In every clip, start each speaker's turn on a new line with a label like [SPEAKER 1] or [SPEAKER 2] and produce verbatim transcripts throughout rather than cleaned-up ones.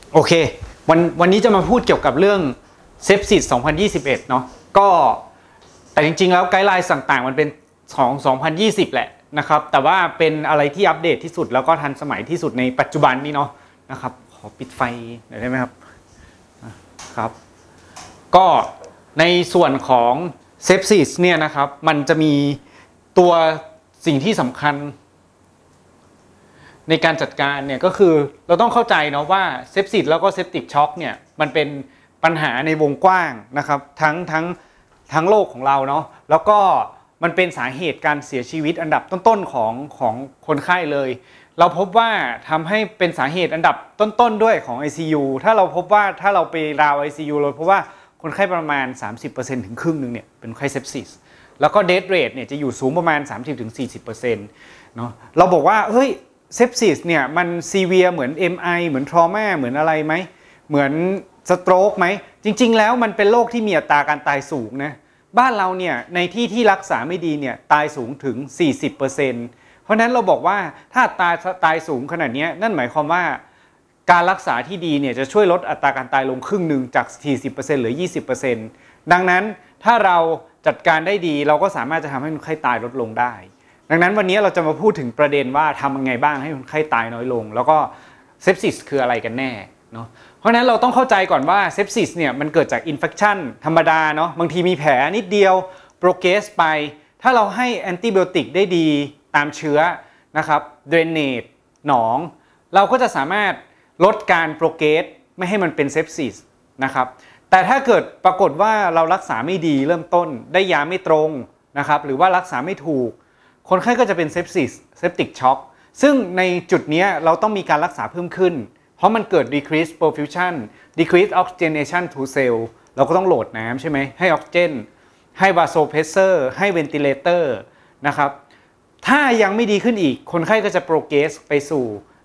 [SPEAKER 1] โอเควันวันนี้จะมาพูดเกี่ยวกับเรื่องเซปซิสสองพันยี่สิบเอ็ดเนาะก็แต่จริงๆแล้วไกด์ไลน์ต่างๆมันเป็นของสองพันยี่สิบแหละนะครับแต่ว่าเป็นอะไรที่อัปเดตที่สุดแล้วก็ทันสมัยที่สุดในปัจจุบันนี้เนาะนะครับขอปิดไฟหน่อยได้ไหมครับครับก็ในส่วนของเซปซิสเนี่ยนะครับมันจะมีตัวสิ่งที่สำคัญในการจัดการเนี่ยก็คือเราต้องเข้าใจเนาะว่าเซปซิสแล้วก็เซปติกช็อคเนี่ยมันเป็นปัญหาในวงกว้างนะครับทั้งทั้งทั้งโลกของเราเนาะแล้วก็มันเป็นสาเหตุการเสียชีวิตอันดับต้นๆของของคนไข้เลยเราพบว่าทำให้เป็นสาเหตุอันดับต้นๆด้วยของ ไอ ซี ยู ถ้าเราพบว่าถ้าเราไปราว ไอ ซี ยู เราพบว่าคนไข้ประมาณ สามสิบเปอร์เซ็นต์ ถึงครึ่งนึงเนี่ยเป็นไข้เซปซิสแล้วก็เดธเรทเนี่ยจะอยู่สูงประมาณ สามสิบถึงสี่สิบเปอร์เซ็นต์ เนาะเราบอกว่าเฮ้ยเซปซิสเนี่ยมันซีเวียเหมือน เอ็ม ไอ เหมือนทรอมาเหมือนอะไรไหมเหมือนสโตรกไหมจริงๆแล้วมันเป็นโรคที่มีอัตราการตายสูงนะบ้านเราเนี่ยในที่ที่รักษาไม่ดีเนี่ยตายสูงถึง สี่สิบเปอร์เซ็นต์ เพราะนั้นเราบอกว่าถ้าตายตายสูงขนาดนี้นั่นหมายความว่าการรักษาที่ดีเนี่ยจะช่วยลดอัตราการตายลงครึ่งหนึ่งจาก สี่สิบเปอร์เซ็นต์ เหลือ ยี่สิบเปอร์เซ็นต์ ดังนั้นถ้าเราจัดการได้ดีเราก็สามารถจะทำให้คนไข้ตายลดลงได้ดังนั้นวันนี้เราจะมาพูดถึงประเด็นว่าทำยังไงบ้างให้คนไข้ตายน้อยลงแล้วก็เซปซิสคืออะไรกันแน่เนาะเพราะฉะนั้นเราต้องเข้าใจก่อนว่าเซปซิสเนี่ยมันเกิดจากอินเฟคชันธรรมดาเนาะบางทีมีแผลนิดเดียวโปรเกรสไปถ้าเราให้แอนติไบโอติกได้ดีตามเชื้อนะครับเดรนเนจหนองเราก็จะสามารถลดการโปรเกรสไม่ให้มันเป็นเซปซิสนะครับแต่ถ้าเกิดปรากฏว่าเรารักษาไม่ดีเริ่มต้นได้ยาไม่ตรงนะครับหรือว่ารักษาไม่ถูกคนไข้ก็จะเป็นเซปซิสเซปติกช็อกซึ่งในจุดนี้เราต้องมีการรักษาเพิ่มขึ้นเพราะมันเกิด decrease perfusion decrease oxygenation to cell เราก็ต้องโหลดน้ำใช่ไหมให้ออกซิเจนให้ vasopressor ให้ ventilator นะครับถ้ายังไม่ดีขึ้นอีกคนไข้ก็จะ progress ไปสู่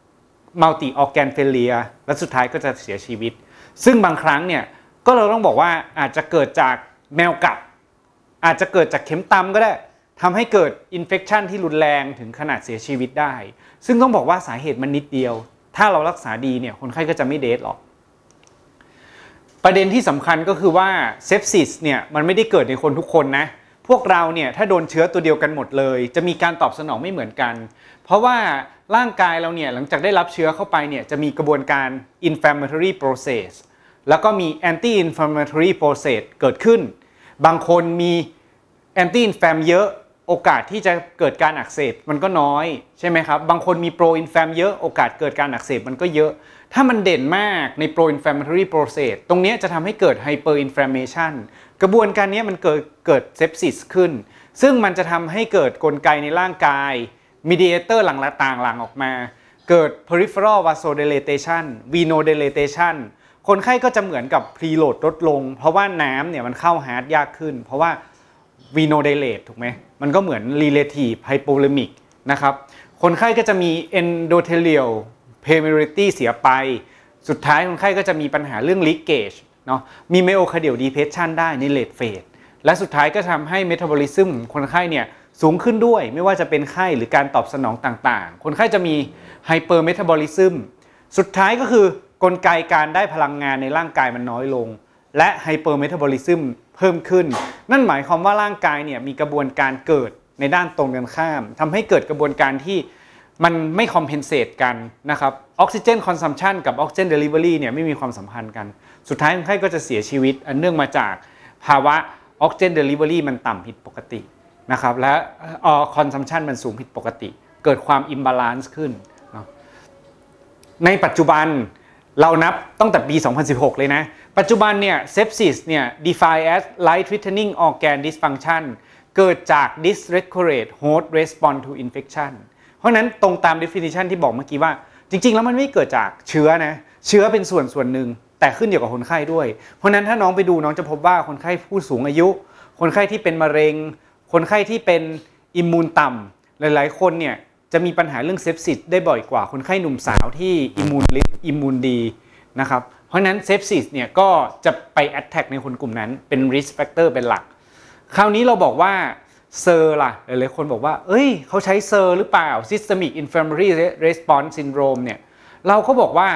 [SPEAKER 1] multi organ failure และสุดท้ายก็จะเสียชีวิตซึ่งบางครั้งเนี่ยก็เราต้องบอกว่าอาจจะเกิดจากแมวกัดอาจจะเกิดจากเข็มตำก็ได้ทำให้เกิดอินเฟคชันที่รุนแรงถึงขนาดเสียชีวิตได้ซึ่งต้องบอกว่าสาเหตุมันนิดเดียวถ้าเรารักษาดีเนี่ยคนไข้ก็จะไม่เดทหรอกประเด็นที่สำคัญก็คือว่าเซปซิสเนี่ยมันไม่ได้เกิดในคนทุกคนนะพวกเราเนี่ยถ้าโดนเชื้อตัวเดียวกันหมดเลยจะมีการตอบสนองไม่เหมือนกันเพราะว่าร่างกายเราเนี่ยหลังจากได้รับเชื้อเข้าไปเนี่ยจะมีกระบวนการ inflammatory process แล้วก็มี anti inflammatory process เกิดขึ้นบางคนมีแอนตี้อินแฟมเยอะโอกาสที่จะเกิดการอักเสบมันก็น้อยใช่ไหมครับบางคนมีโปรอินแฟมเยอะโอกาสเกิดการอักเสบมันก็เยอะถ้ามันเด่นมากในโปรอินแฟมเ a อรี่โปรเซสตรงนี้จะทำให้เกิดไฮเปอร์อินแฟมเมชันกระบวนการนี้มันเกิดเกิดเซปซิสขึ้นซึ่งมันจะทำให้เกิดกลไกในร่างกายมีเดียเตอร์หลั่งละต่างหลั่งออกมาเกิด peripheral vasodilatation venodilatation คนไข้ก็จะเหมือนกับพรีโหลดลดลงเพราะว่าน้ำเนี่ยมันเข้าฮาร์ทยากขึ้นเพราะว่าvenodilate ถูกไหมมันก็เหมือน relative hypolemic นะครับคนไข้ก็จะมี endothelial permeability เสียไปสุดท้ายคนไข้ก็จะมีปัญหาเรื่อง leakage เนาะมี myocardial depression ได้ใน late phase และสุดท้ายก็ทำให้ metabolism คนไข้เนี่ยสูงขึ้นด้วยไม่ว่าจะเป็นไข้หรือการตอบสนองต่างๆคนไข้จะมี hypermetabolism สุดท้ายก็คือกลไกการได้พลังงานในร่างกายมันน้อยลงและไฮเปอร์เมตาบอลิซึมเพิ่มขึ้นนั่นหมายความว่าร่างกายเนี่ยมีกระบวนการเกิดในด้านตรงกันข้ามทำให้เกิดกระบวนการที่มันไม่คอมเพนเซตกันนะครับออกซิเจนคอนซัมชันกับออกซิเจนเดลิเวอรี่เนี่ยไม่มีความสัมพันธ์กันสุดท้ายคนไข้ก็จะเสียชีวิตอันเนื่องมาจากภาวะออกซิเจนเดลิเวอรี่มันต่ำผิดปกตินะครับและออคอนซัมชันมันสูงผิดปกติเกิดความอิมบาลานซ์ขึ้นเนาะในปัจจุบันเรานับตั้งแต่ปี สองพันสิบหก เลยนะปัจจุบันเนี่ยเซปซิสเนี่ย define as life threatening organ dysfunction เกิดจาก dysregulate host response to infection เพราะนั้นตรงตาม definition ที่บอกเมื่อกี้ว่าจริงๆแล้วมันไม่เกิดจากเชื้อนะเชื้อเป็นส่วนส่วนหนึ่งแต่ขึ้นอยู่กับคนไข้ด้วยเพราะนั้นถ้าน้องไปดูน้องจะพบว่าคนไข้ผู้สูงอายุคนไข้ที่เป็นมะเร็งคนไข้ที่เป็นอิมมูนต่ำหลายๆคนเนี่ยจะมีปัญหาเรื่องเซปซิสได้บ่อยกว่าคนไข้หนุ่มสาวที่อิมมูนอิมมูนดีนะครับเพราะนั้นเซปซิสเนี่ยก็จะไป attack ในคนกลุ่มนั้นเป็น risk factor เป็นหลักคราวนี้เราบอกว่าเซอร์ล่ะหลายๆคนบอกว่าเอ้ยเขาใช้เซอร์หรือเปล่า systemic inflammatory response syndrome เนี่ยเราก็บอกว่า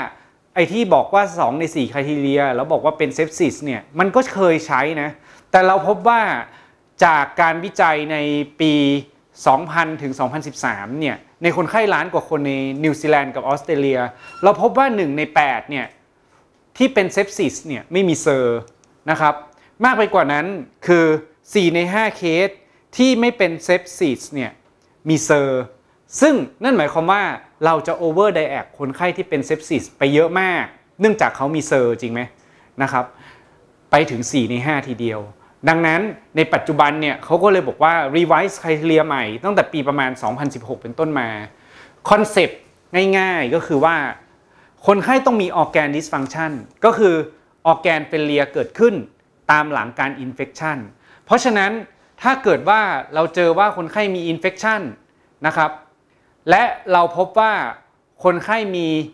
[SPEAKER 1] ไอ้ที่บอกว่าสองในสี่ criteria แล้วบอกว่าเป็นเซปซิสเนี่ยมันก็เคยใช้นะแต่เราพบว่าจากการวิจัยในปีสองพันถึงสองพันสิบสามเนี่ยในคนไข้ล้านกว่าคนในนิวซีแลนด์กับออสเตรเลียเราพบว่าหนึ่งในแปดเนี่ยที่เป็นเซปซิสเนี่ยไม่มีเซอร์นะครับมากไปกว่านั้นคือสี่ในห้าเคสที่ไม่เป็นเซปซิสเนี่ยมีเซอร์ซึ่งนั่นหมายความว่าเราจะโอเวอร์ไดแอกคนไข้ที่เป็นเซปซิสไปเยอะมากเนื่องจากเขามีเซอร์จริงไหมนะครับไปถึงสี่ในห้าทีเดียวดังนั้นในปัจจุบันเนี่ยเขาก็เลยบอกว่า revise criteria ใหม่ตั้งแต่ปีประมาณสองพันสิบหกเป็นต้นมาคอนเซปต์ง่ายๆก็คือว่าคนไข้ต้องมี organ dysfunction ก็คือ organ failure เกิดขึ้นตามหลังการ infection เพราะฉะนั้นถ้าเกิดว่าเราเจอว่าคนไข้มี infection นะครับและเราพบว่าคนไข้มี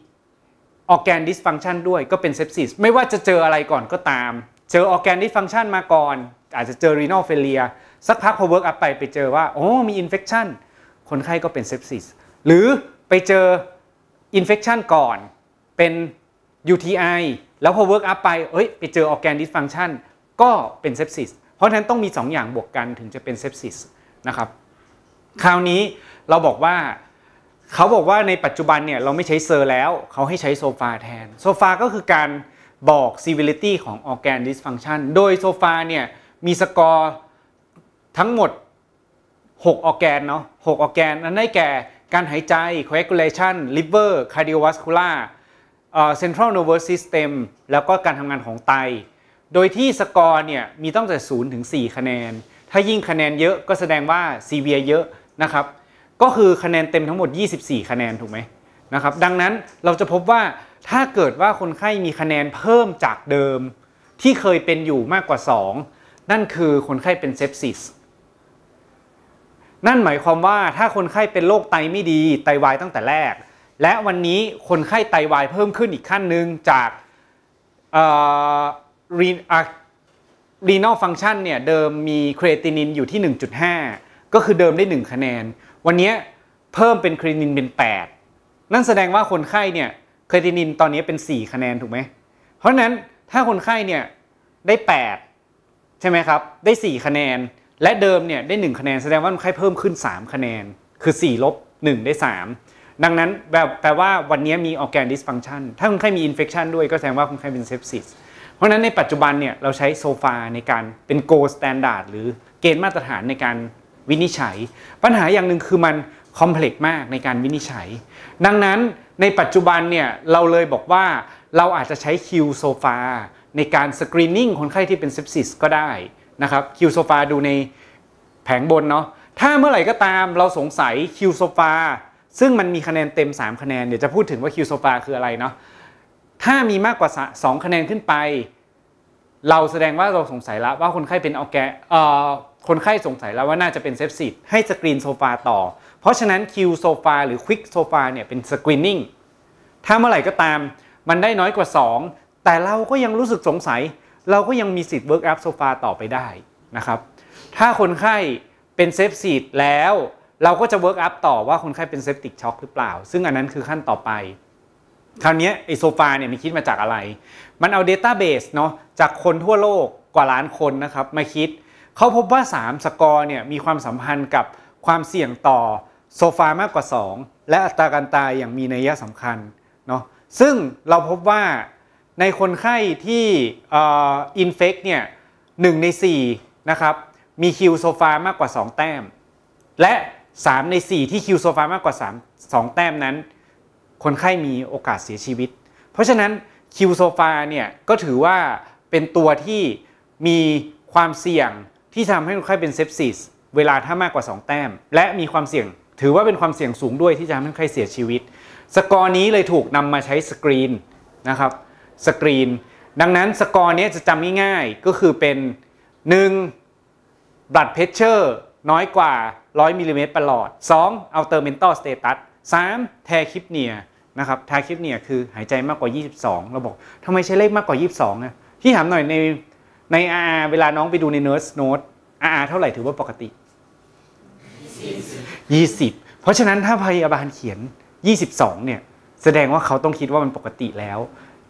[SPEAKER 1] organ dysfunction ด้วยก็เป็น sepsis ไม่ว่าจะเจออะไรก่อนก็ตามเจอ organ dysfunction มาก่อนอาจจะเจอ renal failure สักพักพอ work up ไปไปเจอว่าโอ้มี infection คนไข้ก็เป็น sepsis หรือไปเจอ infection ก่อนเป็น ยู ที ไอ แล้วพอ work up ไปเอ้ยไปเจอ organ dysfunction ก็เป็น sepsis เพราะฉะนั้นต้องมีสองอย่างบวกกันถึงจะเป็น sepsis นะครับคราวนี้เราบอกว่าเขาบอกว่าในปัจจุบันเนี่ยเราไม่ใช้เซอร์แล้วเขาให้ใช้โซฟาแทนโซฟาก็คือการบอก severity ของ organ dysfunction โดยโซฟาเนี่ยมีสกอร์ทั้งหมดหกออร์แกนเนาะหกออร์แกนนั้นได้แก่การหายใจ coagulation liver cardiovascular central nervous system แล้วก็การทำงานของไตโดยที่สกอร์เนี่ยมีตั้งแต่ศูนย์ถึงสี่คะแนนถ้ายิ่งคะแนนเยอะก็แสดงว่า severe เยอะนะครับก็คือคะแนนเต็มทั้งหมดยี่สิบสี่คะแนนถูกไหมนะครับดังนั้นเราจะพบว่าถ้าเกิดว่าคนไข้มีคะแนนเพิ่มจากเดิมที่เคยเป็นอยู่มากกว่าสองนั่นคือคนไข้เป็นเซปซิสนั่นหมายความว่าถ้าคนไข้เป็นโรคไตไม่ดีไตวายตั้งแต่แรกและวันนี้คนไข้ไตวายเพิ่มขึ้นอีกขั้นหนึ่งจากrenal function เนี่ยเดิมมีครีเอตินินอยู่ที่ หนึ่งจุดห้า ก็คือเดิมได้หนึ่งคะแนนวันนี้เพิ่มเป็นครีเอตินินเป็นแปดนั่นแสดงว่าคนไข้เนี่ยครีเอตินินตอนนี้เป็นสี่คะแนนถูกไหมเพราะฉะนั้นถ้าคนไข้เนี่ยได้แปดใช่ไหมครับได้สี่คะแนนและเดิมเนี่ยได้หนึ่งคะแนนแสดงว่าคนไข้เพิ่มขึ้นสามคะแนนคือสี่ลบหนึ่งได้สามดังนั้นแบบแปลว่าวันนี้มี organ dysfunction ถ้าคนไข้มี infection ด้วยก็แสดงว่าคนไข้เป็น sepsis เพราะฉะนั้นในปัจจุบันเนี่ยเราใช้โซฟาในการเป็น gold standard หรือเกณฑ์มาตรฐานในการวินิจฉัยปัญหาอย่างหนึ่งคือมันคอมเพล็กซ์มากในการวินิจฉัยดังนั้นในปัจจุบันเนี่ยเราเลยบอกว่าเราอาจจะใช้คิวโซฟาในการสกรีนนิ่งคนไข้ที่เป็นเซปซิสก็ได้นะครับคิวโซฟาดูในแผงบนเนาะถ้าเมื่อไหร่ก็ตามเราสงสัยคิวโซฟาซึ่งมันมีคะแนนเต็มสามคะแนนเดี๋ยวจะพูดถึงว่าคิวโซฟาคืออะไรเนาะถ้ามีมากกว่าสองคะแนนขึ้นไปเราแสดงว่าเราสงสัยแล้วว่าคนไข้เป็นออร์แกนเอ่อคนไข้สงสัยแล้วว่าน่าจะเป็นเซปซิสให้สกรีนโซฟาต่อเพราะฉะนั้นคิวโซฟาหรือควิกโซฟาเนี่ยเป็นสกรีนนิ่งถ้าเมื่อไหร่ก็ตามมันได้น้อยกว่าสองแต่เราก็ยังรู้สึกสงสัยเราก็ยังมีสิทธิ์เวิร์กอัพโซฟาต่อไปได้นะครับถ้าคนไข้เป็นเซปซิสแล้วเราก็จะเวิร์กอัพต่อว่าคนไข้เป็นเซปติกช็อกหรือเปล่าซึ่งอันนั้นคือขั้นต่อไปคราวนี้ไอโซฟาเนี่ยมันคิดมาจากอะไรมันเอา Database เนาะจากคนทั่วโลกกว่าล้านคนนะครับมาคิดเขาพบว่าสามสกอร์เนี่ยมีความสัมพันธ์กับความเสี่ยงต่อโซฟามากกว่าสองและอัตราการตายอย่างมีนัยสำคัญเนาะซึ่งเราพบว่าในคนไข้ที่อินเฟกเนี่ยหนึ่งในสี่นะครับมีคิวโซฟามากกว่าสองแต้มและสามในสี่ที่คิวโซฟามากกว่าสาม สองแต้มนั้นคนไข้มีโอกาสเสียชีวิตเพราะฉะนั้นคิวโซฟาเนี่ยก็ถือว่าเป็นตัวที่มีความเสี่ยงที่ทำให้คนไข้เป็นเซปซิสเวลาถ้ามากกว่าสองแต้มและมีความเสี่ยงถือว่าเป็นความเสี่ยงสูงด้วยที่จะทำให้คนไข้เสียชีวิตสกอร์นี้เลยถูกนำมาใช้สกรีนนะครับสกรีนดังนั้นสกอร์นี้จะจำง่ายๆก็คือเป็นหนึ่ง blood pressure น้อยกว่าหนึ่งร้อยมิลลิเมตรประหลอดสอง outer mental status สาม tachypnea นะครับ tachypnea คือหายใจมากกว่ายี่สิบสองเราบอกทำไมใช้เลขมากกว่ายี่สิบสองนะที่ถามหน่อยในใน อาร์ อาร์ เวลาน้องไปดูใน nurse note อาร์ อาร์ เท่าไหร่ถือว่าปกติยี่สิบเพราะฉะนั้นถ้าพยาบาลเขียนยี่สิบสองเนี่ยแสดงว่าเขาต้องคิดว่ามันปกติแล้ว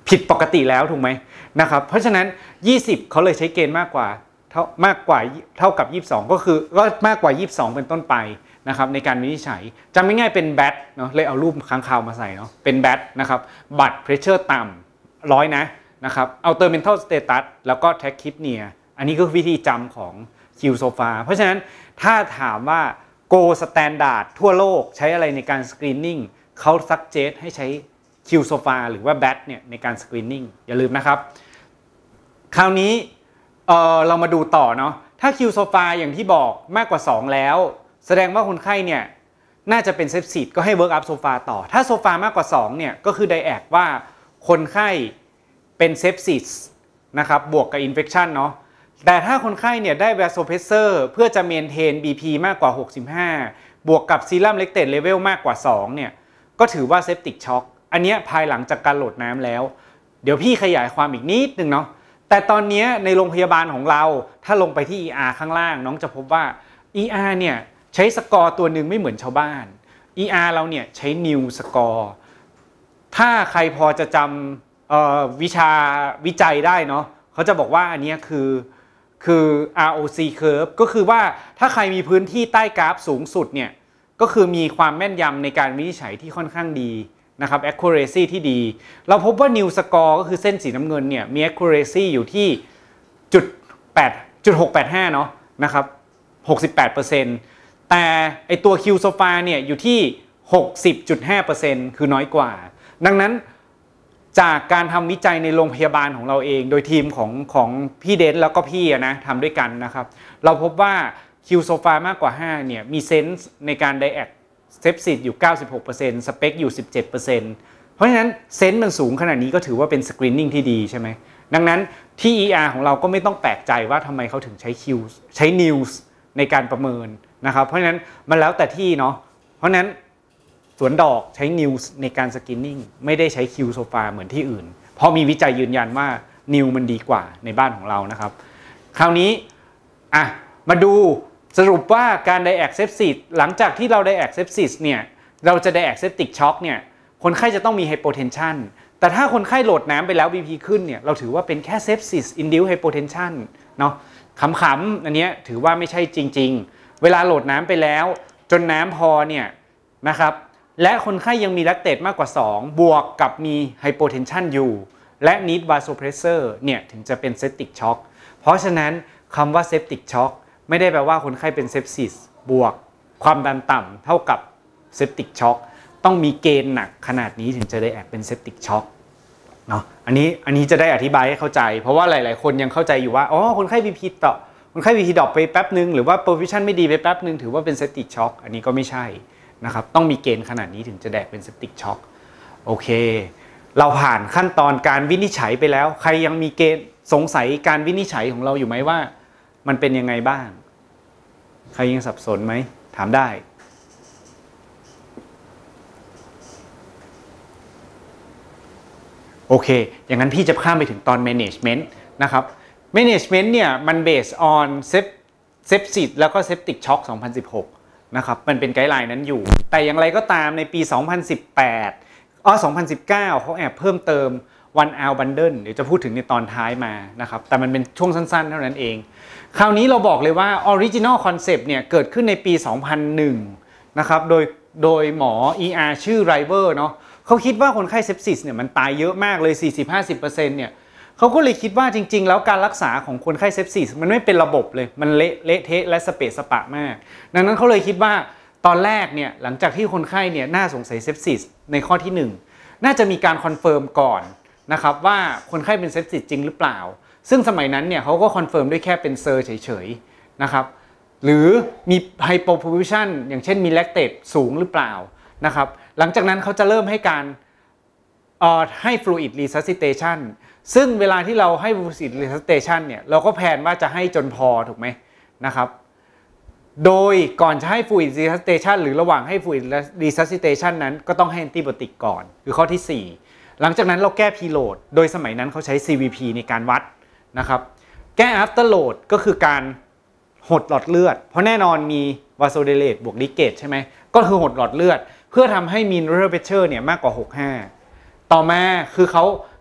[SPEAKER 1] ผิดปกติแล้วถูกไหมนะครับเพราะฉะนั้นยี่สิบเขาเลยใช้เกณฑ์มากกว่าเท่ามากกว่าเท่ากับยี่สิบสองก็คือก็มากกว่ายี่สิบสองเป็นต้นไปนะครับในการวินิจฉัยจำง่ายๆเป็นแบทเนาะเลยเอารูปค้างคาวมาใส่เนาะเป็นแบทนะครับบัตรเพรสเชอร์ต่ำร้อยนะนะครับเอาเตอร์เมนทัลสเตตัสแล้วก็แท็กคิปเนียอันนี้ก็วิธีจำของคิวโซฟาเพราะฉะนั้นถ้าถามว่า Go Standard ทั่วโลกใช้อะไรในการสกรีนนิ่งเขาซักเจสให้ใช้คิวโซฟาหรือว่าแบทเนี่ยในการสกรีนนิ่งอย่าลืมนะครับคราวนี้ เ, เรามาดูต่อเนาะถ้าคิวโซฟาอย่างที่บอกมากกว่าสองแล้วแสดงว่าคนไข้เนี่ยน่าจะเป็นเซฟซิตก็ให้เวิร์กอัพโซฟาต่อถ้าโซฟามากกว่าสองเนี่ยก็คือไดแอกว่าคนไข้เป็นเซฟซิตนะครับบวกกับอินเฟคชันเนาะแต่ถ้าคนไข้เนี่ยได้วาโซเพรสเซอร์เพื่อจะเมนเทน บี พี มากกว่าหกสิบห้าบวกกับซีรัมเลคเตตเลเวลมากกว่าสองเนี่ยก็ถือว่าเซปติกช็อกอันนี้ภายหลังจากการโหลดน้ำแล้วเดี๋ยวพี่ขยายความอีกนิดนึงเนาะแต่ตอนนี้ในโรงพยาบาลของเราถ้าลงไปที่ อี อาร์ ข้างล่างน้องจะพบว่า อี อาร์ เนี่ยใช้สกอร์ตัวหนึ่งไม่เหมือนชาวบ้าน อี อาร์ เราเนี่ยใช้ New Score ถ้าใครพอจะจำวิชาวิจัยได้เนาะเขาจะบอกว่าอันนี้คือคือ อาร์ โอ ซี curve ก็คือว่าถ้าใครมีพื้นที่ใต้กราฟสูงสุดเนี่ยก็คือมีความแม่นยำในการวินิจฉัยที่ค่อนข้างดีนะครับ accuracy ที่ดีเราพบว่า New Score ก็คือเส้นสีน้ำเงินเนี่ยมี accuracy อยู่ที่จุดแปดจุดหกแปดห้าเนาะนะครับ หกสิบแปดเปอร์เซ็นต์ แต่ไอตัว Q SOFA เนี่ยอยู่ที่ หกสิบจุดห้าเปอร์เซ็นต์ คือน้อยกว่าดังนั้นจากการทำวิจัยในโรงพยาบาลของเราเองโดยทีมของของพี่เดนแล้วก็พี่นะทำด้วยกันนะครับเราพบว่า Q SOFA มากกว่าห้าเนี่ยมีเซนส์ในการไดแอกเซปซิสอยู่ เก้าสิบหกเปอร์เซ็นต์ สเปคอยู่ สิบเจ็ดเปอร์เซ็นต์ เพราะฉะนั้นเซนส์มันสูงขนาดนี้ก็ถือว่าเป็นสกรีนนิ่งที่ดีใช่ไหมดังนั้นที่ อี อาร์ ของเราก็ไม่ต้องแปลกใจว่าทำไมเขาถึงใช้ Q ใช้ News ในการประเมินนะครับเพราะฉะนั้นมันแล้วแต่ที่เนาะเพราะฉะนั้นสวนดอกใช้ News ในการสกรีนนิ่งไม่ได้ใช้ Q SOFA เหมือนที่อื่นเพราะมีวิจัยยืนยันว่า New มันดีกว่าในบ้านของเรานะครับคราวนี้อ่ะมาดูสรุปว่าการไดแอกเซปซิสหลังจากที่เราไดแอกเซปซิสเนี่ยเราจะไดแอกเซปติกช็อกเนี่ยคนไข้จะต้องมีไฮโปเทนชันแต่ถ้าคนไข้โหลดน้ำไปแล้ว บี พี ขึ้นเนี่ยเราถือว่าเป็นแค่เซปซิสอินดิวไฮโปเทนชันเนาะขำๆอันนี้ถือว่าไม่ใช่จริงๆเวลาโหลดน้ำไปแล้วจนน้ำพอเนี่ยนะครับและคนไข้ยังมีแลคเตตมากกว่าสองบวกกับมีไฮโปเทนชันอยู่และนีดวาโซเพรสเซอร์เนี่ยถึงจะเป็นเซปติกช็อกเพราะฉะนั้นคำว่าเซปติกช็อกไม่ได้แปลว่าคนไข้เป็นเซปซิสบวกความดันต่ำเท่ากับเซปติกช็อกต้องมีเกณฑ์หนักขนาดนี้ถึงจะได้แอบเป็นเซปติกช็อกเนาะอันนี้อันนี้จะได้อธิบายให้เข้าใจเพราะว่าหลายๆคนยังเข้าใจอยู่ว่าอ๋อคนไข้ บี พี ต่อคนไข้ บี พี ดรอปไปแป๊บนึงหรือว่าโปรฟิชั่นไม่ดีไปแป๊บนึงถือว่าเป็นเซปติกช็อกอันนี้ก็ไม่ใช่นะครับต้องมีเกณฑ์ขนาดนี้ถึงจะแดกเป็นเซปติกช็อกโอเคเราผ่านขั้นตอนการวินิจฉัยไปแล้วใครยังมีเกณฑ์สงสัยการวินิจฉัยของเราอยู่ไหมว่ามันเป็นยังไงบ้างใครยังสับสนไหมถามได้โอเคอย่างนั้นพี่จะข้ามไปถึงตอน management นะครับ management เนี่ยมัน based on sepsis แล้วก็ septic shock สองพันสิบหกนะครับมันเป็นไกด์ไลน์นั้นอยู่แต่อย่างไรก็ตามในปีสองพันสิบแปดอ๋อสองพันสิบเก้าเขาแอบเพิ่มเติม one hour bundle เดี๋ยวจะพูดถึงในตอนท้ายมานะครับแต่มันเป็นช่วงสั้นๆเท่านั้นเองคราวนี้เราบอกเลยว่า original concept เนี่ยเกิดขึ้นในปีสองพันหนึ่งนะครับโดยโดยหมอ อี อาร์ ชื่อไรเวอร์เนาะเขาคิดว่าคนไข้เซปซิสเนี่ยมันตายเยอะมากเลย สี่สิบถึงห้าสิบเปอร์เซ็นต์ เนี่ยเขาก็เลยคิดว่าจริงๆแล้วการรักษาของคนไข้เซปซิสมันไม่เป็นระบบเลยมันเละเละเทะและสเปะสปะมากดังนั้นเขาเลยคิดว่าตอนแรกเนี่ยหลังจากที่คนไข้เนี่ยน่าสงสัยเซปซิสในข้อที่หนึ่งน่าจะมีการคอนเฟิร์มก่อนนะครับว่าคนไข้เป็นเซปซิสจริงหรือเปล่าซึ่งสมัยนั้นเนี่ยเขาก็คอนเฟิร์มด้วยแค่เป็นเซอร์เฉยๆนะครับหรือมีไฮโปโพฟิชันอย่างเช่นมีแลคเตตสูงหรือเปล่านะครับหลังจากนั้นเขาจะเริ่มให้การให้ fluid resuscitation ซึ่งเวลาที่เราให้ fluid resuscitation เนี่ยเราก็แพลนว่าจะให้จนพอถูกไหมนะครับโดยก่อนจะให้ fluid resuscitation หรือระหว่างให้ fluid resuscitation นั้นก็ต้องให้ antibiotic ก่อนคือข้อที่สี่หลังจากนั้นเราแก้ preload โดยสมัยนั้นเขาใช้ ซี วี พี ในการวัดนะครับแก้ afterload ก็คือการหดหลอดเลือดเพราะแน่นอนมี vasodilate บวก leakage ใช่ไหมก็คือหดหลอดเลือดเพื่อทำให้ mean arterial pressure เนี่ยมากกว่าหกสิบห้าต่อมาคือเขา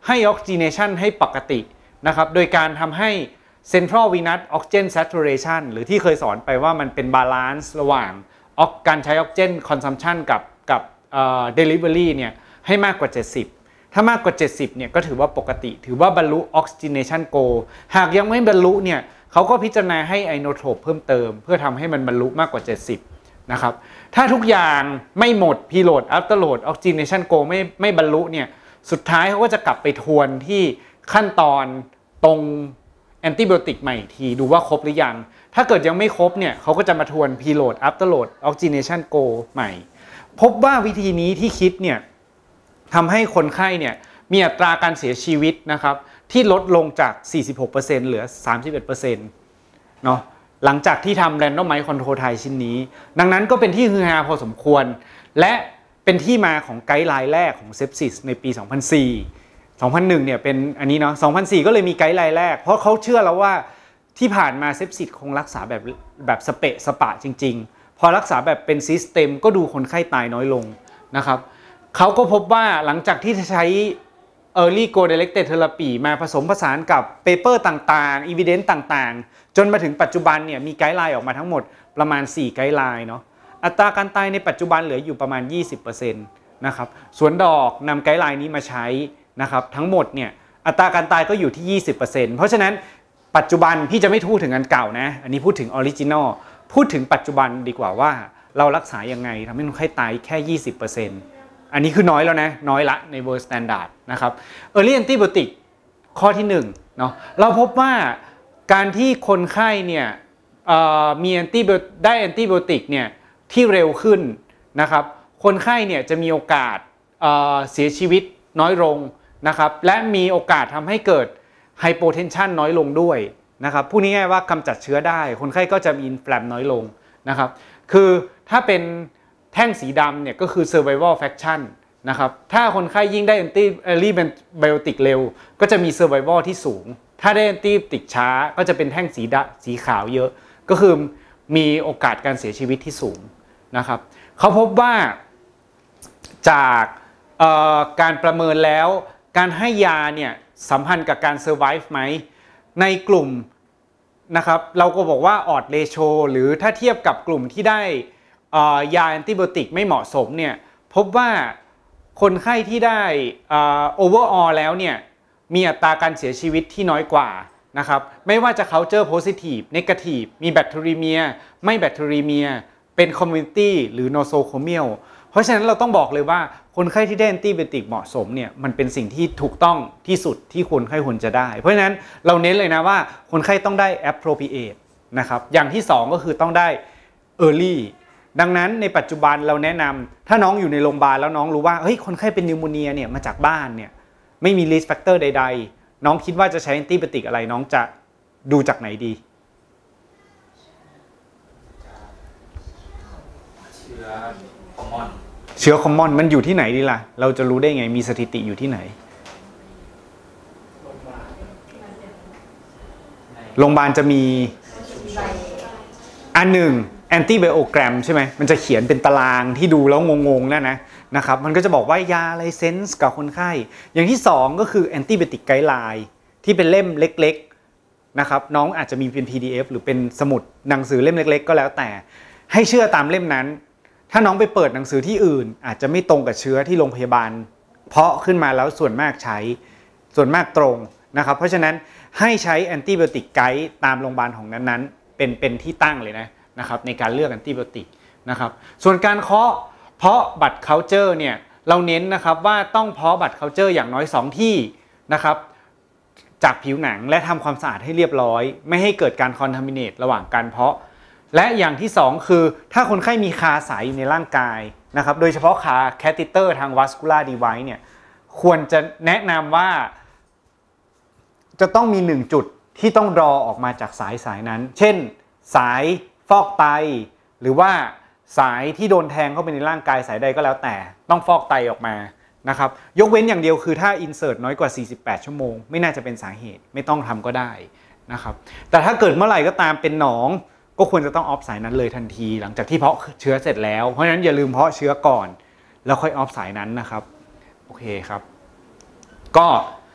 [SPEAKER 1] ให้ออกซิเจเนชันให้ปกตินะครับโดยการทำให้ Central Venous Oxygen Saturation หรือที่เคยสอนไปว่ามันเป็นบาลานซ์ระหว่างการใช้ออกซิเจนคอนซัมชันกับกับเอ่อ delivery เนี่ยให้มากกว่าเจ็ดสิบถ้ามากกว่าเจ็ดสิบเนี่ยก็ถือว่าปกติถือว่าบรรลุ Oxygenation Goal หากยังไม่บรรลุเนี่ยเขาก็พิจารณาให้ไอโนโทรปเพิ่มเติมเพื่อทำให้มันบรรลุมากกว่าเจ็ดสิบนะครับถ้าทุกอย่างไม่หมด preload afterload Oxygenation Goal ไม่ไม่บรรลุเนี่ยสุดท้ายเขาก็จะกลับไปทวนที่ขั้นตอนตรงแอนติไบโอติกใหม่ทีดูว่าครบหรือยังถ้าเกิดยังไม่ครบเนี่ยเขาก็จะมาทวน preload afterload oxygenation goal ใหม่พบว่าวิธีนี้ที่คิดเนี่ยทำให้คนไข้เนี่ยมีอัตราการเสียชีวิตนะครับที่ลดลงจาก สี่สิบหกเปอร์เซ็นต์ เหลือ สามสิบเอ็ดเปอร์เซ็นต์ เนาะหลังจากที่ทำ randomized control trial ชิ้นนี้ดังนั้นก็เป็นที่ฮือฮาพอสมควรและเป็นที่มาของไกด์ไลน์แรกของ Sepsis ในปี สองพันสี่ สองพันหนึ่งเนี่ยเป็นอันนี้เนาะ สองพันสี่ ก็เลยมีไกด์ไลน์แรกเพราะเขาเชื่อแล้วว่าที่ผ่านมาเซปซิสคงรักษาแบบแบบสเปะสปะจริงๆพอรักษาแบบเป็นซิสเต็มก็ดูคนไข้ตายน้อยลงนะครับเขาก็พบว่าหลังจากที่ใช้ Early Goal Directed Therapy มาผสมผสานกับเปเปอร์ต่างๆ Evidence ต่างๆจนมาถึงปัจจุบันเนี่ยมีไกด์ไลน์ออกมาทั้งหมดประมาณสี่ไกด์ไลน์เนาะอัตราการตายในปัจจุบันเหลืออยู่ประมาณ ยี่สิบเปอร์เซ็นต์ นะครับสวนดอกนำไกด์ไลน์นี้มาใช้นะครับทั้งหมดเนี่ยอัตราการตายก็อยู่ที่ ยี่สิบเปอร์เซ็นต์ เพราะฉะนั้นปัจจุบันพี่จะไม่พูดถึงอันเก่านะอันนี้พูดถึงออริจินอลพูดถึงปัจจุบันดีกว่าว่าเรารักษายังไงทำให้คนไข้ตายแค่ ยี่สิบเปอร์เซ็นต์ อันนี้คือน้อยแล้วนะน้อยละใน World Standard นะครับ Early Antibiotic ข้อที่หนึ่งเนาะเราพบว่าการที่คนไข้เนี่ยมีแอนติได้แอนติไบโอติกเนี่ยที่เร็วขึ้นนะครับคนไข้เนี่ยจะมีโอกาสเอ่อเสียชีวิตน้อยลงนะครับและมีโอกาสทำให้เกิดไฮโปเทนชันน้อยลงด้วยนะครับพูดง่ายๆว่ากำจัดเชื้อได้คนไข้ก็จะมีอินฟลามน้อยลงนะครับคือถ้าเป็นแท่งสีดำเนี่ยก็คือ survival fraction นะครับถ้าคนไข้ยิ่งได้แอนตี้ไบโอติกเร็วก็จะมี survival ที่สูงถ้าได้แอนตี้ไบโอติกช้าก็จะเป็นแท่งสีดำสีขาวเยอะก็คือมีโอกาสการเสียชีวิตที่สูงนะครับเขาพบว่าจากการประเมินแล้วการให้ยาเนี่ยสัมพันธ์กับการ survive ไหมในกลุ่มนะครับเราก็บอกว่าออดเรโชหรือถ้าเทียบกับกลุ่มที่ได้ยาแอนติไบโอติกไม่เหมาะสมเนี่ยพบว่าคนไข้ที่ได้โอเวอร์ออลแล้วเนี่ยมีอัตราการเสียชีวิตที่น้อยกว่านะครับไม่ว่าจะ culture positive negative มีแบคทีเรียไม่แบคทีเรียเป็น community หรือ nosocomial เพราะฉะนั้นเราต้องบอกเลยว่าคนไข้ที่ได้แอนติไบโอติกเหมาะสมเนี่ยมันเป็นสิ่งที่ถูกต้องที่สุดที่คนไข้ควรจะได้เพราะฉะนั้นเราเน้นเลยนะว่าคนไข้ต้องได้ appropriate นะครับอย่างที่สองก็คือต้องได้ early ดังนั้นในปัจจุบันเราแนะนำถ้าน้องอยู่ในโรงพยาบาลแล้วน้องรู้ว่าเฮ้ยคนไข้เป็นนิวโมเนียเนี่ยมาจากบ้านเนี่ยไม่มี risk factor ใดๆน้องคิดว่าจะใช้แอนติไบโอติกอะไรน้องจะดูจากไหนดีเชื้อคอมมอนเชื้อคอมมอนมันอยู่ที่ไหนดีล่ะเราจะรู้ได้ไงมีสถิติอยู่ที่ไหนโรงพยาบาลจะมีอันหนึ่งแอนติไบโอแกรมใช่ไหมมันจะเขียนเป็นตารางที่ดูแล้วงงๆนั่นนะนะครับมันก็จะบอกว่ายาอะไรเซนส์กับคนไข้อย่างที่สองก็คือแอนติไบโอติกไกด์ไลน์ที่เป็นเล่มเล็กๆนะครับน้องอาจจะมีเป็น พี ดี เอฟ หรือเป็นสมุดหนังสือเล่มเล็กๆก็แล้วแต่ให้เชื่อตามเล่มนั้นถ้าน้องไปเปิดหนังสือที่อื่นอาจจะไม่ตรงกับเชื้อที่โรงพยาบาลเพาะขึ้นมาแล้วส่วนมากใช้ส่วนมากตรงนะครับเพราะฉะนั้นให้ใช้แอนติไบโอติกไกด์ตามโรงพยาบาลของนั้นๆเป็นเป็นที่ตั้งเลยนะนะครับในการเลือกแอนติไบโอติกนะครับส่วนการเคาะเพาะบัตร culture เนี่ยเราเน้นนะครับว่าต้องเพาะบัตร culture อย่างน้อยสองที่นะครับจากผิวหนังและทำความสะอาดให้เรียบร้อยไม่ให้เกิดการ contaminate ระหว่างการเพาะและอย่างที่สองคือถ้าคนไข้มีคาสายอยู่ในร่างกายนะครับโดยเฉพาะคาแคทิเตอร์ทาง vascular device เนี่ยควรจะแนะนำว่าจะต้องมีหนึ่งจุดที่ต้องรอออกมาจากสายสายนั้นเช่นสายฟอกไตหรือว่าสายที่โดนแทงเข้าไปในร่างกายสายใดก็แล้วแต่ต้องฟอกไตออกมานะครับยกเว้นอย่างเดียวคือถ้า insert น้อยกว่าสี่สิบแปดชั่วโมงไม่น่าจะเป็นสาเหตุไม่ต้องทำก็ได้นะครับแต่ถ้าเกิดเมื่อไหร่ก็ตามเป็นหนองก็ควรจะต้องออฟสายนั้นเลยทันทีหลังจากที่เพาะเชื้อเสร็จแล้วเพราะฉะนั้นอย่าลืมเพาะเชื้อก่อนแล้วค่อยออฟสายนั้นนะครับโอเคครับก็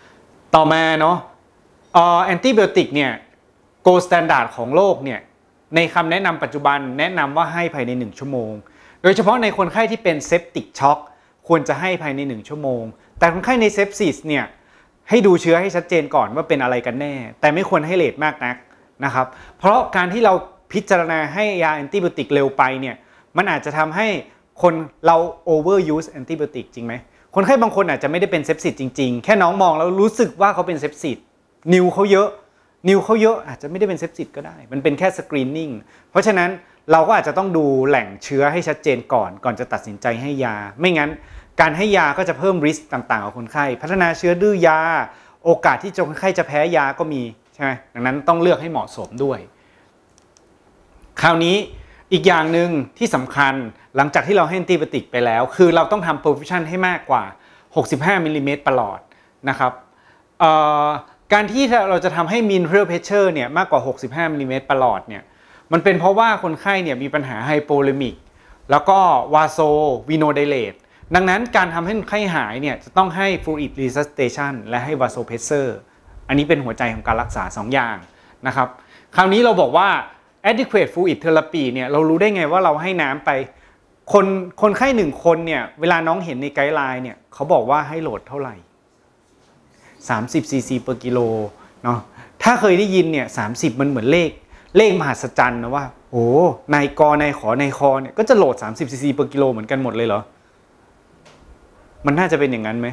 [SPEAKER 1] ต่อมาเนาะเอ่อแอนติไบโอติกเนี่ยโกลด์สแตนดาร์ดของโลกเนี่ยในคำแนะนำปัจจุบันแนะนำว่าให้ภายในหนึ่งชั่วโมงโดยเฉพาะในคนไข้ที่เป็นเซปติกช็อกควรจะให้ภายในหนึ่งชั่วโมงแต่คนไข้ในเซปซิสเนี่ยให้ดูเชื้อให้ชัดเจนก่อนว่าเป็นอะไรกันแน่แต่ไม่ควรให้เลทมากนักนะครับเพราะการที่เราพิจารณาให้ยาแอนติไบโอติกเร็วไปเนี่ยมันอาจจะทำให้คนเรา overuse แอนติไบโอติกจริงไหมคนไข้บางคนอาจจะไม่ได้เป็นเซปซิสจริงๆแค่น้องมองแล้วรู้สึกว่าเขาเป็นเซปซิสนิวเขาเยอะนิวเขาเยอะอาจจะไม่ได้เป็นเซปซิสก็ได้มันเป็นแค่สกรีนนิ่งเพราะฉะนั้นเราก็อาจจะต้องดูแหล่งเชื้อให้ชัดเจนก่อนก่อนจะตัดสินใจให้ยาไม่งั้นการให้ยาก็จะเพิ่มริสก์ต่างๆของคนไข้พัฒนาเชื้อดื้อยาโอกาสที่คนไข้จะแพ้ยาก็มีใช่ไหมดังนั้นต้องเลือกให้เหมาะสมด้วยคราวนี้อีกอย่างหนึ่งที่สำคัญหลังจากที่เราให้แอนติไบโอติกไปแล้วคือเราต้องทำ perfusion ให้มากกว่าหกสิบห้ามิลลิเมตรประหลอดนะครับการที่เราจะทำให้ mean arterial pressure เนี่ยมากกว่าหกสิบห้ามิลลิเมตรประหลอดเนี่ยมันเป็นเพราะว่าคนไข้เนี่ยมีปัญหาไฮโปเลมิกแล้วก็วาโซวีโนไดเลตดังนั้นการทำให้คนไข้หายเนี่ยจะต้องให้ fluid resuscitation และให้ vasopressor อันนี้เป็นหัวใจของการรักษาสองอย่างนะครับคราวนี้เราบอกว่า adequate fluid therapy เนี่ยเรารู้ได้ไงว่าเราให้น้ำไปคนคนไข้หนึ่งคนเนี่ยเวลาน้องเห็นในไกด์ไลน์เนี่ยเขาบอกว่าให้โหลดเท่าไหร่สามสิบซีซี per กิโลเนาะถ้าเคยได้ยินเนี่ยสามสิบมันเหมือนเลขเลขมหัศจรรย์นะว่าโอ้นายกนายขอนายคอเนี่ยก็จะโหลดสามสิบซีซี per กิโลเหมือนกันหมดเลยเหรอมันน่าจะเป็นอย่างนั้นไหม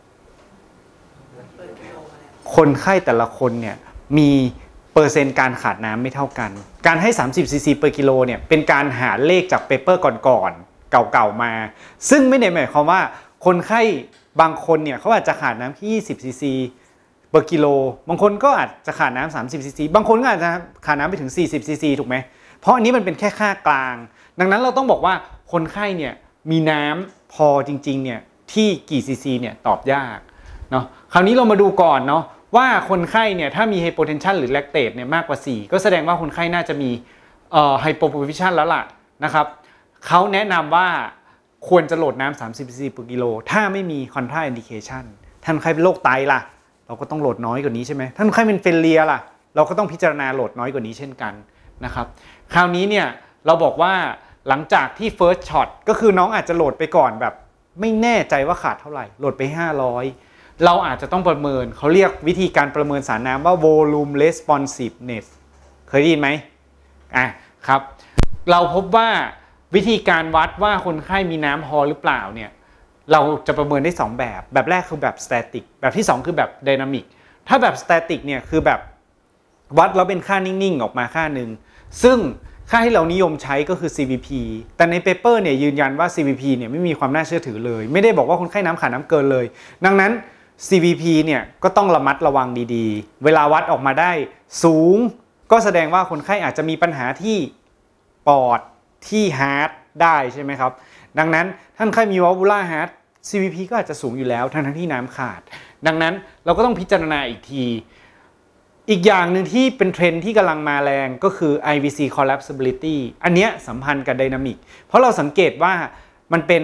[SPEAKER 1] คนไข้แต่ละคนเนี่ยมีเปอร์เซ็นต์การขาดน้ำไม่เท่ากันการให้สามสิบซีซี per กิโลเนี่ยเป็นการหาเลขจากเปเปอร์ก่อนๆเก่าๆมาซึ่งไม่ได้หมายความว่าคนไข้บางคนเนี่ยเขาอาจจะขาดน้ำแค่ยี่สิบซีซีต่อกิโลบางคนก็อาจจะขาดน้ำสามสิบซีซีบางคนก็อาจจะขาดน้ำไปถึงสี่สิบซีซีถูกไหมเพราะอันนี้มันเป็นแค่ค่ากลางดังนั้นเราต้องบอกว่าคนไข้เนี่ยมีน้ำพอจริงๆเนี่ยที่กี่ซีซีเนี่ยตอบยากเนาะคราวนี้เรามาดูก่อนเนาะว่าคนไข้เนี่ยถ้ามีไฮโปเทนชันหรือแลคเตตเนี่ยมากกว่าสี่ก็แสดงว่าคนไข้น่าจะมีเอ่อไฮโปโพฟิชันแล้วล่ะนะครับเขาแนะนำว่าควรจะโหลดน้ำสามสิบซีซี per กิโลถ้าไม่มี contra indication ท่านใครเป็นโรคไตล่ะเราก็ต้องโหลดน้อยกว่านี้ใช่ไหมท่านใครเป็นเฟลเลียล่ะเราก็ต้องพิจารณาโหลดน้อยกว่านี้เช่นกันนะครับคราวนี้เนี่ยเราบอกว่าหลังจากที่ first shot ก็คือน้องอาจจะโหลดไปก่อนแบบไม่แน่ใจว่าขาดเท่าไหร่โหลดไปห้าร้อยเราอาจจะต้องประเมินเขาเรียกวิธีการประเมินสารน้ำว่า volume responsiveness เคยได้ยินไหมอ่ะครับเราพบว่าวิธีการวัดว่าคนไข้มีน้ำพอหรือเปล่าเนี่ยเราจะประเมินได้สองแบบแบบแรกคือแบบ static แบบที่สองคือแบบ dynamic ถ้าแบบ static เนี่ยคือแบบวัดแล้วเป็นค่านิ่งๆออกมาค่าหนึ่งซึ่งค่าที่เรานิยมใช้ก็คือ ซี วี พี แต่ในเปเปอร์เนี่ยยืนยันว่า ซี วี พี เนี่ยไม่มีความน่าเชื่อถือเลยไม่ได้บอกว่าคนไข้น้ำขาดน้ำเกินเลยดังนั้น ซี วี พี เนี่ยก็ต้องระมัดระวังดีๆเวลาวัดออกมาได้สูงก็แสดงว่าคนไข้อาจจะมีปัญหาที่ปอดที่ฮาร์ทได้ใช่ไหมครับดังนั้นท่านไข้มีวอลวูล่าฮาร์ท ซี วี พี ก็อาจจะสูงอยู่แล้วทั้งที่น้ำขาดดังนั้นเราก็ต้องพิจารณาอีกทีอีกอย่างหนึ่งที่เป็นเทรนด์ที่กำลังมาแรงก็คือ ไอ วี ซี collapsibility อันเนี้ยสัมพันธ์กับ dynamic เพราะเราสังเกตว่ามันเป็น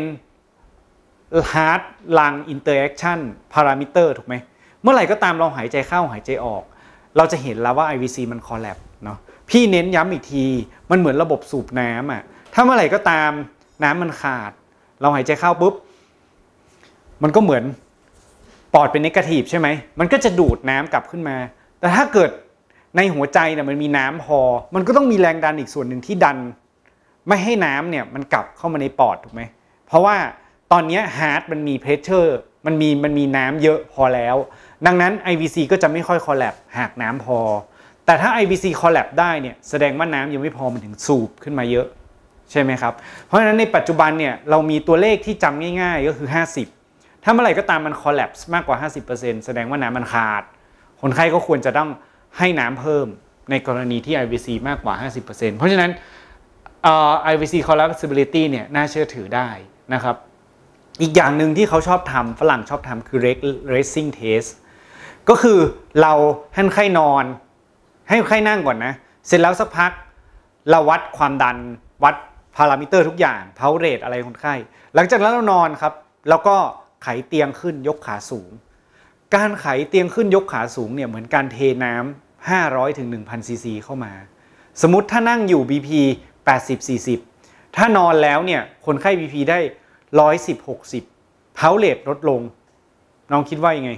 [SPEAKER 1] heart lung interaction parameter ถูกไหมเมื่อไหร่ก็ตามเราหายใจเข้าหายใจออกเราจะเห็นแล้วว่า ไอ วี ซี มัน collapse เนาะพี่เน้นย้ำอีกทีมันเหมือนระบบสูบน้ำอ่ะถ้าเมื่อไหร่ก็ตามน้ำมันขาดเราหายใจเข้าปุ๊บมันก็เหมือนปอดเป็นเนกาทีฟใช่ไหมมันก็จะดูดน้ำกลับขึ้นมาแต่ถ้าเกิดในหัวใจเนี่ยมันมีน้ำพอมันก็ต้องมีแรงดันอีกส่วนหนึ่งที่ดันไม่ให้น้ำเนี่ยมันกลับเข้ามาในปอดถูกไหมเพราะว่าตอนนี้ฮาร์ทมันมีเพรสเชอร์มันมีมันมีน้ำเยอะพอแล้วดังนั้น ไอ วี ซี ก็จะไม่ค่อยคอลแลปหากน้ำพอแต่ถ้า ไอ วี ซี คอลแลปได้เนี่ยแสดงว่าน้ำยังไม่พอมันถึงสูบขึ้นมาเยอะใช่ไหมครับเพราะฉะนั้นในปัจจุบันเนี่ยเรามีตัวเลขที่จำง่ายๆก็คือห้าสิบถ้าเมื่อไหร่ก็ตามมันคอลแลปมากกว่า ห้าสิบเปอร์เซ็นต์ แสดงว่าน้ำมันขาดคนไข้ก็ควรจะต้องให้น้ำเพิ่มในกรณีที่ ไอ วี ซี มากกว่า ห้าสิบเปอร์เซ็นต์ เพราะฉะนั้น เอ่อ ไอ วี ซี collapsibility เนี่ยน่าเชื่อถือได้นะครับอีกอย่างหนึ่งที่เขาชอบทำฝรั่งชอบทำคือ racing test ก็คือเราให้คนไข้นอนให้คนไข้นั่งก่อนนะเสร็จแล้วสักพักเราวัดความดันวัดพารามิเตอร์ทุกอย่างเพาเรทอะไรคนไข้หลังจากนั้นเรานอนครับแล้วก็ไขเตียงขึ้นยกขาสูงการไขเตียงขึ้นยกขาสูงเนี่ยเหมือนการเทน้ำห้าร้อยถึง หนึ่งพัน ซีซีเข้ามาสมมติถ้านั่งอยู่ บี พี แปดสิบ สี่สิบถ้านอนแล้วเนี่ยคนไข้ บี พี ได้หนึ่งร้อยสิบ หกสิบเพาเลทลดลงน้องคิดว่ายังไง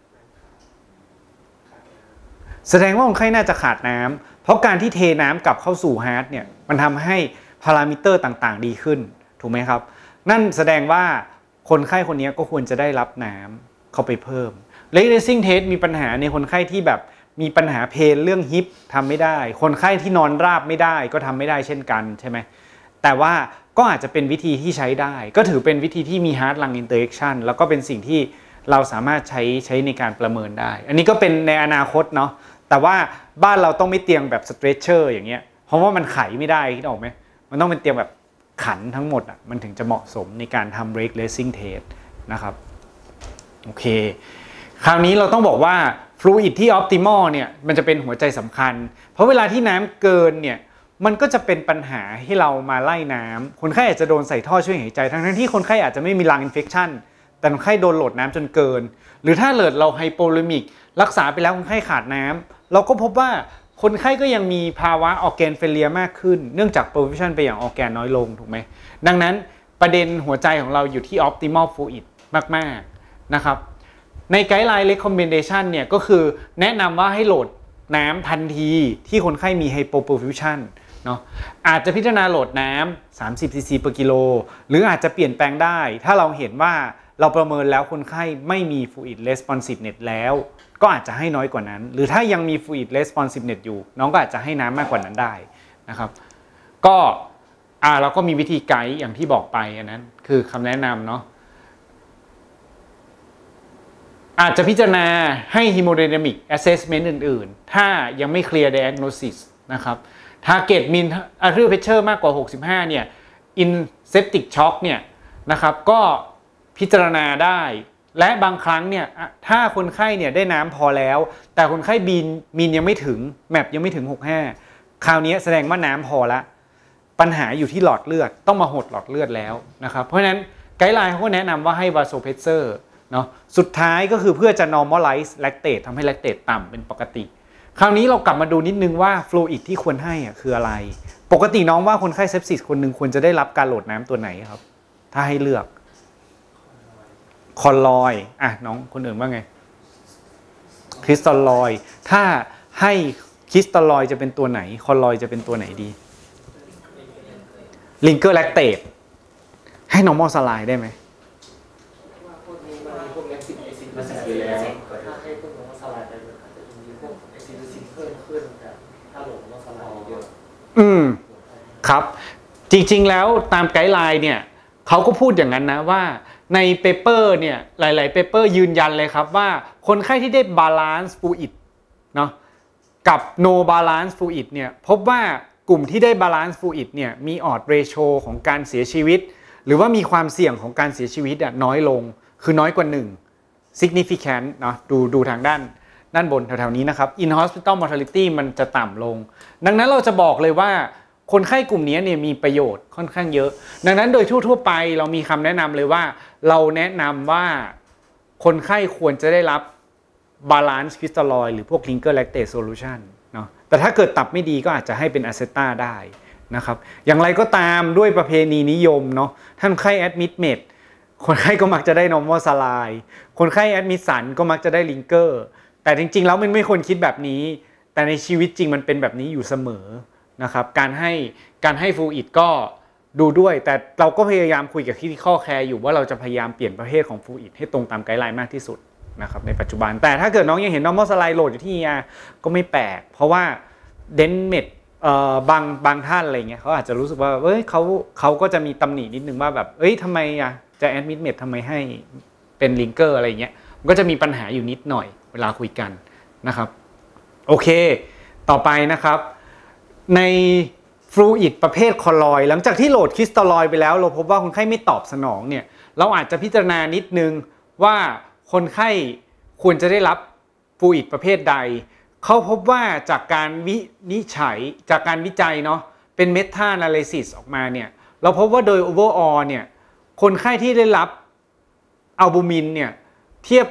[SPEAKER 1] แสดงว่าคนไข้น่าจะขาดน้ำเพราะการที่เทน้ำกลับเข้าสู่ฮาร์ทเนี่ยมันทำให้พารามิเตอร์ต่างๆดีขึ้นถูกไหมครับนั่นแสดงว่าคนไข้คนนี้ก็ควรจะได้รับน้ำเข้าไปเพิ่มเลเ a ซิ่งเทสมีปัญหาในคนไข้ที่แบบมีปัญหาเพนเรื่องฮิปทำไม่ได้คนไข้ที่นอนราบไม่ได้ก็ทำไม่ได้เช่นกันใช่ไหมแต่ว่าก็อาจจะเป็นวิธีที่ใช้ได้ก็ถือเป็นวิธีที่มีฮาร์ทลังอินเตอร์แอคชั่นแล้วก็เป็นสิ่งที่เราสามารถใช้ใช้ในการประเมินได้อันนี้ก็เป็นในอนาคตเนาะแต่ว่าบ้านเราต้องไม่เตียงแบบสเตรชเชอร์อย่างเงี้ยเพราะว่ามันไขไม่ได้คิดออกไหมมันต้องเป็นเตียงแบบขันทั้งหมดอ่ะมันถึงจะเหมาะสมในการทำ break lacing test นะครับโอเคคราวนี้เราต้องบอกว่า fluid ที่ optimal เนี่ยมันจะเป็นหัวใจสำคัญเพราะเวลาที่น้ำเกินเนี่ยมันก็จะเป็นปัญหาให้เรามาไล่น้ำคนไข้อาจจะโดนใส่ท่อช่วยหายใจทั้งที่คนไข้อาจจะไม่มี lung infection แต่คนไข้โดนโหลดน้ำจนเกินหรือถ้าเกิดเราไฮโปโลมิกรักษาไปแล้วคนไข้ขาดน้ำเราก็พบว่าคนไข้ก็ยังมีภาวะออร์แกนเฟลเลียมากขึ้นเนื่องจาก provision ไปอย่างออร์แกนน้อยลงถูกไหมดังนั้นประเด็นหัวใจของเราอยู่ที่ optimal fluid มากๆนะครับในไกด์ไลน์ recommendation เนี่ยก็คือแนะนำว่าให้โหลดน้ำทันทีที่คนไข้มี hypoperfusion เนาะอาจจะพิจารณาโหลดน้ำสามสิบซีซี per กิโลหรืออาจจะเปลี่ยนแปลงได้ถ้าเราเห็นว่าเราประเมินแล้วคนไข้ไม่มี fluid responsiveness แล้วก็อาจจะให้น้อยกว่านั้นหรือถ้ายังมี fluid responsiveness อยู่น้องก็อาจจะให้น้ำมากกว่านั้นได้นะครับก็อ่าเราก็มีวิธีไกด์อย่างที่บอกไปอันนั้นคือคำแนะนำเนาะอาจจะพิจารณาให้ hemodynamic assessment อื่นๆถ้ายังไม่ clear diagnosis นะครับ target mean arterial pressure มากกว่าหกสิบห้าเนี่ย in septic shock เนี่ยนะครับก็พิจารณาได้และบางครั้งเนี่ยถ้าคนไข้เนี่ยได้น้ำพอแล้วแต่คนไข้บีนมีนยังไม่ถึงแมปยังไม่ถึงหกสิบห้าคราวนี้แสดงว่าน้ำพอละปัญหาอยู่ที่หลอดเลือดต้องมาหดหลอดเลือดแล้วนะครับเพราะฉะนั้นไกด์ไลน์เขาก็แนะนำว่าให้ vasopressor เนาะสุดท้ายก็คือเพื่อจะ normalize lactate ทำให้ lactate ต่ำเป็นปกติคราวนี้เรากลับมาดูนิดนึงว่า fluid ที่ควรให้อ่ะคืออะไรปกติน้องว่าคนไข้เซปซิสคนหนึ่งควรจะได้รับการโหลดน้ำตัวไหนครับถ้าให้เลือกคอลลอยอ่ะน้องคนอื่นว่าไงคริสตัลลอยถ้าให้คริสตัลลอยจะเป็นตัวไหนคอลลอยจะเป็นตัวไหนดีลิงเกอร์แลคเตตให้ normal saline ได้ไหมอืมครับจริงๆแล้วตามไกด์ไลน์เนี่ยเขาก็พูดอย่างนั้นนะว่าในเปเปอร์เนี่ยหลายๆเปเปอร์ยืนยันเลยครับว่าคนไข้ที่ได้บาลานซ์ฟลูอิดเนาะกับ no balance fluid เนี่ยพบว่ากลุ่มที่ได้บาลานซ์ฟลูอิดเนี่ยมีออดเรโชของการเสียชีวิตหรือว่ามีความเสี่ยงของการเสียชีวิตอ่ะน้อยลงคือน้อยกว่าหนึ่ง significant เนาะดูดูทางด้านด้านบนแถวๆนี้นะครับ in hospital mortality มันจะต่ำลงดังนั้นเราจะบอกเลยว่าคนไข้กลุ่มนี้เนี่ยมีประโยชน์ค่อนข้างเยอะดังนั้นโดยทั่วๆไปเรามีคำแนะนำเลยว่าเราแนะนำว่าคนไข้ควรจะได้รับบาลานซ์คริสตัลลอยด์หรือพวกลิงเกอร์แลคเตตโซลูชันเนาะแต่ถ้าเกิดตับไม่ดีก็อาจจะให้เป็นอะเซต้าได้นะครับอย่างไรก็ตามด้วยประเพณีนิยมเนาะท่านไข้แอดมิดเมดคนไข้ก็มักจะได้นอร์มอลซาไลน์คนไข้แอดมิดสันก็มักจะได้ลิงเกอร์แต่จริงๆแล้วมันไม่ควรคิดแบบนี้แต่ในชีวิตจริงมันเป็นแบบนี้อยู่เสมอนะครับการให้การให้ฟลูอิดก็ดูด้วยแต่เราก็พยายามคุยกับที่ข้อแคร์อยู่ว่าเราจะพยายามเปลี่ยนประเภทของฟลูอิดให้ตรงตามไกด์ไลน์มากที่สุดนะครับในปัจจุบันแต่ถ้าเกิดน้องยังเห็น normal saline load อยู่ที่ อี อาร์ ก็ไม่แปลกเพราะว่าเดนเมดเอ่อบางบางท่านอะไรเงี้ยเขาอาจจะรู้สึกว่าเอ้ยเขาเขาก็จะมีตำหนินิดนึงว่าแบบเอ้ยทำไมอ่ะจะแอดมิดเมดทำไมให้เป็นลิงเกอร์อะไรเงี้ยมันก็จะมีปัญหาอยู่นิดหน่อยเวลาคุยกันนะครับโอเคต่อไปนะครับในฟลูอิดประเภทคอลลอยด์หลังจากที่โหลดคริสตัลลอยด์ไปแล้วเราพบว่าคนไข้ไม่ตอบสนองเนี่ยเราอาจจะพิจารณานิดนึงว่าคนไข้ควรจะได้รับฟลูอิดประเภทใดเขาพบว่าจากการวินิจฉัยจากการวิจัยเนาะเป็นเมตาแอนาลิซิสออกมาเนี่ยเราพบว่าโดย overall เนี่ยคนไข้ที่ได้รับอัลบูมินเนี่ยเทียบกับ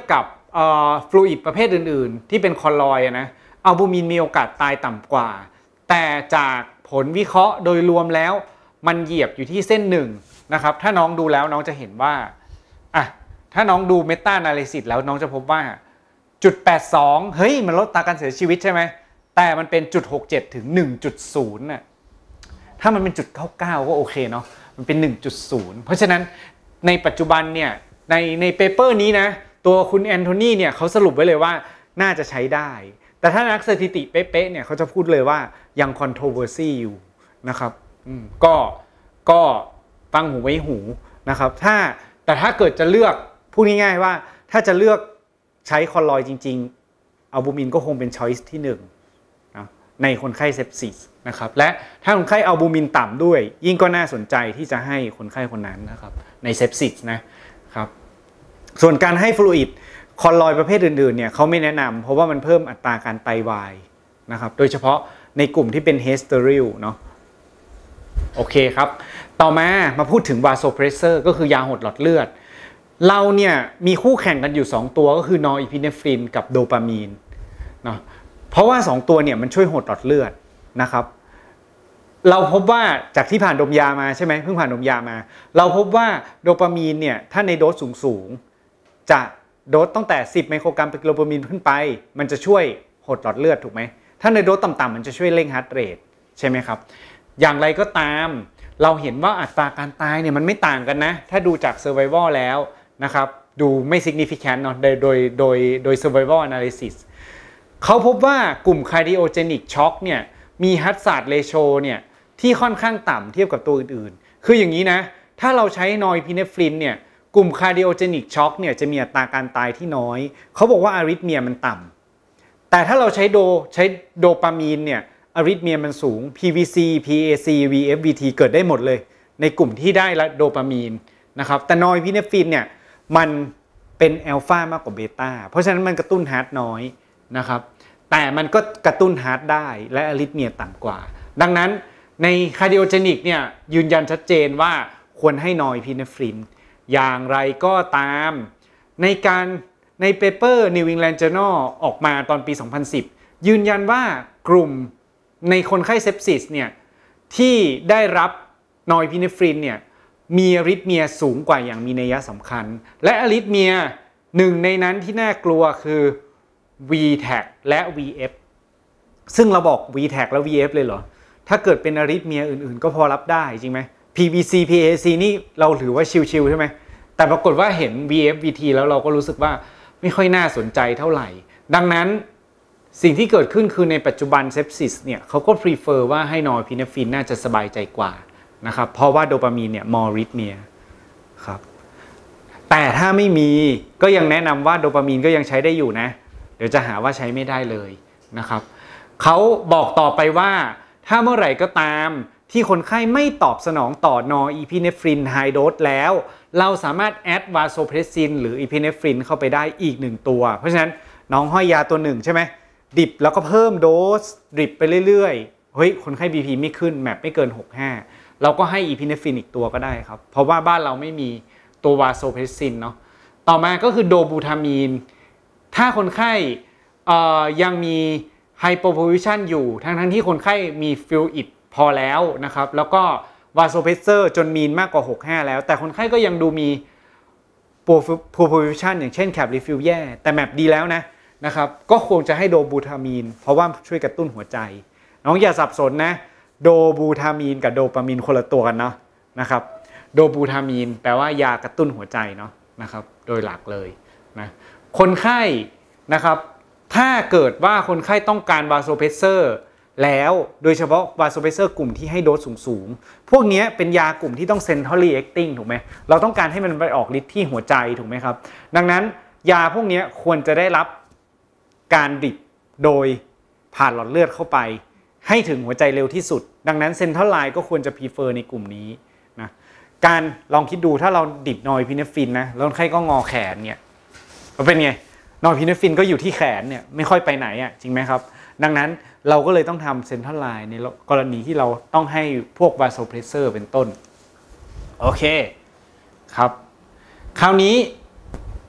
[SPEAKER 1] ฟลูอิดประเภทอื่นๆที่เป็นคอลลอยด์นะอัลบูมินมีโอกาสตายต่ำกว่าแต่จากผลวิเคราะห์โดยรวมแล้วมันเหยียบอยู่ที่เส้นหนึ่งนะครับถ้าน้องดูแล้วน้องจะเห็นว่าอ่ะถ้าน้องดูเมตา อนาลิซิสแล้วน้องจะพบว่าจุดแปดสองเฮ้ยมันลดอัตราการเสียชีวิตใช่ไหมแต่มันเป็นจุดหกเจ็ดถึง หนึ่งจุดศูนย์ น่ะถ้ามันเป็นจุดเก้าเก้าก็โอเคเนาะมันเป็น หนึ่งจุดศูนย์ เพราะฉะนั้นในปัจจุบันเนี่ยในในเปเปอร์นี้นะตัวคุณแอนโทนีเนี่ยเขาสรุปไว้เลยว่าน่าจะใช้ได้แต่ถ้านักสถิติเป๊ะๆเนี่ยเขาจะพูดเลยว่ายัง controversy อยู่นะครับก็ก็ฟังหูไว้หูนะครับถ้าแต่ถ้าเกิดจะเลือกพูดง่ายๆว่าถ้าจะเลือกใช้คอลลอยด์จริงๆอัลบูมินก็คงเป็น choice ที่หนึ่งนะในคนไข้เซปซิสนะครับและถ้าคนไข้อัลบูมินต่ำด้วยยิ่งก็น่าสนใจที่จะให้คนไข้คนนั้นนะครับในเซปซิสนะครับส่วนการให้ฟลูอิดคอลลอยด์ประเภทอื่นๆเนี่ยเขาไม่แนะนำเพราะว่ามันเพิ่มอัตราการไตวายนะครับโดยเฉพาะในกลุ่มที่เป็นเฮสเตอริลเนาะโอเคครับต่อมามาพูดถึงวาโซเพรสเซอร์ก็คือยาหดหลอดเลือดเราเนี่ยมีคู่แข่งกันอยู่สองตัวก็คือนอร์อีพิเนฟรินกับโดปามีนเนาะเพราะว่าสองตัวเนี่ยมันช่วยหดหลอดเลือดนะครับเราพบว่าจากที่ผ่านดมยามาใช่ไหมเพิ่งผ่านดมยามาเราพบว่าโดปามีนเนี่ยถ้าในโดสสูงๆจะโดสตั้งแต่สิบไมโครกรัมperกิโลโพรมิลขึ้นไปมันจะช่วยหดหลอดเลือดถูกไหมถ้าในโดสต่ำๆมันจะช่วยเร่งฮาร์ทเรทใช่ไหมครับอย่างไรก็ตามเราเห็นว่าอัตราการตายเนี่ยมันไม่ต่างกันนะถ้าดูจาก survival แล้วนะครับดูไม่ significant เนาะโดยโดยโดยโดย survival analysis เขาพบว่ากลุ่ม cardiogenic shock เนี่ยมี hazard ratio เนี่ยที่ค่อนข้างต่ำเทียบกับตัวอื่นๆคืออย่างนี้นะถ้าเราใช้นอร์พิเนฟรินเนี่ยกลุ่ม cardiogenic shock เนี่ยจะมีอัตราการตายที่น้อยเขาบอกว่าอาริทเมียมันต่ำแต่ถ้าเราใช้โดใช้โดปามีนเนี่ยอาริทเมียมันสูง พี วี ซี พี เอ ซี วี เอฟ วี ที เกิดได้หมดเลยในกลุ่มที่ได้ละโดปามีนนะครับแต่นอร์พิเนฟรินเนี่ยมันเป็นอัลฟามากกว่าเบต้าเพราะฉะนั้นมันกระตุ้นฮาร์ทน้อยนะครับแต่มันก็กระตุ้นฮาร์ทได้และอาริทเมียต่ำกว่าดังนั้นในคาร์ดิโอเจนิกเนี่ยยืนยันชัดเจนว่าควรให้นอร์พิเนฟรินอย่างไรก็ตามในการในเปเปอร์ New England Journal ออกมาตอนปี สองพันสิบ ยืนยันว่ากลุ่มในคนไข้เซปซิสเนี่ยที่ได้รับนอร์พิเนฟรินเนี่ยมีอาริทเมียสูงกว่าอย่างมีนัยสำคัญและอาริทเมียหนึ่งในนั้นที่น่ากลัวคือ วี แท็ก และ วี เอฟ ซึ่งเราบอก วี แท็ก และ วี เอฟ เลยเหรอถ้าเกิดเป็นอาริทเมียอื่นๆก็พอรับได้จริงไหม พี วี ซี พี เอ ซี นี่เราถือว่าชิลๆใช่ไหมแต่ปรากฏว่าเห็น วี เอฟ วี ที แล้วเราก็รู้สึกว่าไม่ค่อยน่าสนใจเท่าไหร่ดังนั้นสิ่งที่เกิดขึ้นคือในปัจจุบันเซปซิสเนี่ยเขาก็ prefer ว่าให้นอร์พิเนฟรินน่าจะสบายใจกว่านะครับเพราะว่าโดปามีนเนี่ย more arrhythmia ครับแต่ถ้าไม่มีก็ยังแนะนำว่าโดปามีนก็ยังใช้ได้อยู่นะเดี๋ยวจะหาว่าใช้ไม่ได้เลยนะครับเขาบอกต่อไปว่าถ้าเมื่อไหร่ก็ตามที่คนไข้ไม่ตอบสนองต่อนอร์อีพิเนฟรินไฮโดสแล้วเราสามารถแอดวาโซเพรสซินหรืออีพิเนฟรินเข้าไปได้อีกหนึ่งตัวเพราะฉะนั้นน้องห้อยยาตัวหนึ่งใช่ไหมดิบแล้วก็เพิ่มโดสดิบไปเรื่อยๆเฮ้ยคนไข้ บี พี ไม่ขึ้นแมปไม่เกินหกสิบห้าเราก็ให้อีพิเนฟรินอีกตัวก็ได้ครับเพราะว่าบ้านเราไม่มีตัววาโซเพรสซินเนาะต่อมาก็คือโดบูทามีนถ้าคนไข้ยังมีไฮโปโพวิชันอยู่ทั้งทั้งที่คนไข้มีฟิลอิดพอแล้วนะครับแล้วก็วาโซเพรสเซอร์จนมีนมากกว่าหกสิบห้าแล้วแต่คนไข้ก็ยังดูมีโพโพวิชันอย่างเช่นแคปรีฟิลแย่แต่แมปดีแล้วนะนะครับก็ควรจะให้โดบูทามีนเพราะว่าช่วยกระตุ้นหัวใจน้องอย่าสับสนนะโดบูทามีนกับโดปามีนคนละตัวกันเนาะนะครับโดบูทามีนแปลว่ายากระตุ้นหัวใจเนาะนะครับโดยหลักเลยนะคนไข้นะครับถ้าเกิดว่าคนไข้ต้องการวาโซเพรสเซอร์แล้วโดยเฉพาะวาโซเพรสเซอร์กลุ่มที่ให้โดสสูงๆพวกนี้เป็นยากลุ่มที่ต้องเซนทรัลลีแอคติ้งถูกไหมเราต้องการให้มันไปออกฤทธิ์ที่หัวใจถูกไหมครับดังนั้นยาพวกนี้ควรจะได้รับการดริปโดยผ่านหลอดเลือดเข้าไปให้ถึงหัวใจเร็วที่สุดดังนั้นเซนทรัลไลน์ก็ควรจะพรีเฟอร์ในกลุ่มนี้นะการลองคิดดูถ้าเราดิบนอร์พิเนฟรินนะแล้วคนไข้ก็งอแขนเนี่ยมันเป็นไงนอร์พิเนฟรินก็อยู่ที่แขนเนี่ยไม่ค่อยไปไหนอ่ะจริงไหมครับดังนั้นเราก็เลยต้องทำเซนทรัลไลน์ในกรณีที่เราต้องให้พวกวาโซเพรสเซอร์เป็นต้นโอเคครับคราวนี้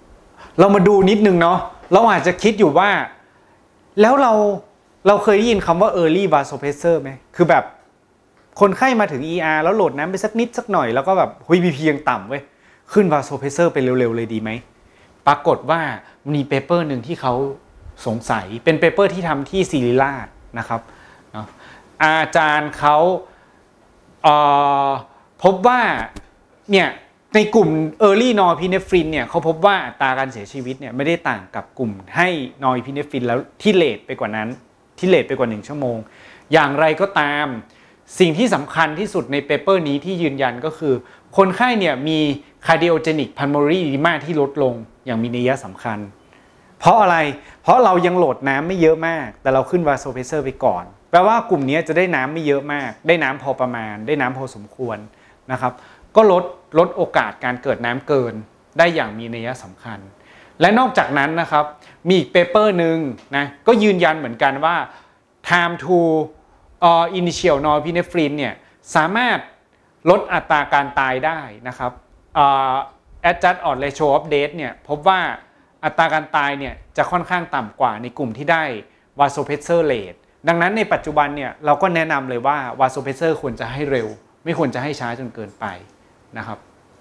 [SPEAKER 1] เรามาดูนิดนึงเนาะเราอาจจะคิดอยู่ว่าแล้วเราเราเคยได้ยินคำว่า early vasopressor ไหมคือแบบคนไข้มาถึง อี อาร์ แล้วโหลดน้ำไปสักนิดสักหน่อยแล้วก็แบบหุย บี พี ยังต่ำเว้ยขึ้น vasopressor ไปเร็วๆเลยดีไหมปรากฏว่ามีเปเปอร์หนึ่งที่เขาสงสัยเป็นเปเปอร์ที่ทำที่ศิริราชนะครับเนาะอาจารย์เขาเอ่อพบว่าเนี่ยในกลุ่ม early norepinephrine เนี่ยเขาพบว่าอัตราการเสียชีวิตเนี่ยไม่ได้ต่างกับกลุ่มให้ norepinephrine แล้วที่เลทไปกว่านั้นที่เลทไปกว่าหนึ่งชั่วโมงอย่างไรก็ตามสิ่งที่สำคัญที่สุดในเปเปอร์นี้ที่ยืนยันก็คือคนไข้เนี่ยมี cardiogenic pulmonary edema ที่ลดลงอย่างมีนัยสำคัญเพราะอะไรเพราะเรายังโหลดน้ำไม่เยอะมากแต่เราขึ้น vasopressor ไปก่อนแปลว่ากลุ่มนี้จะได้น้ำไม่เยอะมากได้น้ำพอประมาณได้น้ำพอสมควรนะครับก็ลดลดโอกาสการเกิดน้ำเกินได้อย่างมีนัยสำคัญและนอกจากนั้นนะครับมีอีกเปเปอร์หนึ่งนะก็ยืนยันเหมือนกันว่า time to uh, initial norepinephrine เนี่ยสามารถลดอัตราการตายได้นะครับ uh, adjust odds ratio of death เนี่ยพบว่าอัตราการตายเนี่ยจะค่อนข้างต่ำกว่าในกลุ่มที่ได้ vasopressor rate ดังนั้นในปัจจุบันเนี่ยเราก็แนะนำเลยว่า vasopressor ควรจะให้เร็วไม่ควรจะให้ช้าจนเกินไปนะครับ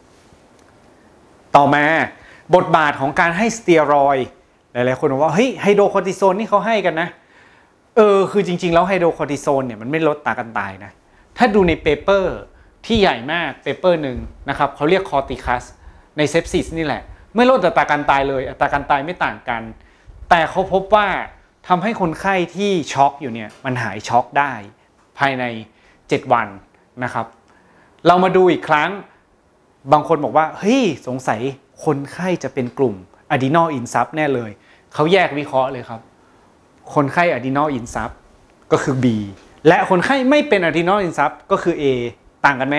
[SPEAKER 1] ต่อมาบทบาทของการให้สเตียรอยด์หลายๆคนบอกว่าเฮ้ยไฮโดรคอร์ติโซนนี่เขาให้กันนะเออคือจริงๆแล้วไฮโดรคอร์ติโซนเนี่ยมันไม่ลดอัตราการตายนะถ้าดูในเปเปอร์ที่ใหญ่มากเปเปอร์หนึ่งนะครับเขาเรียกคอร์ติคัสในเซปซิสนี่แหละไม่ลดอัตราการตายเลยอัตราการตายไม่ต่างกันแต่เขาพบว่าทำให้คนไข้ที่ช็อกอยู่เนี่ยมันหายช็อกได้ภายในเจ็ดวันนะครับเรามาดูอีกครั้งบางคนบอกว่าเฮ้ยสงสัยคนไข้จะเป็นกลุ่ม adrenal insufficient แน่เลยเขาแยกวิเคราะห์เลยครับคนไข้ adrenal insufficient ก็คือ B และคนไข้ไม่เป็น adrenal insufficient ก็คือ A ต่างกันไหม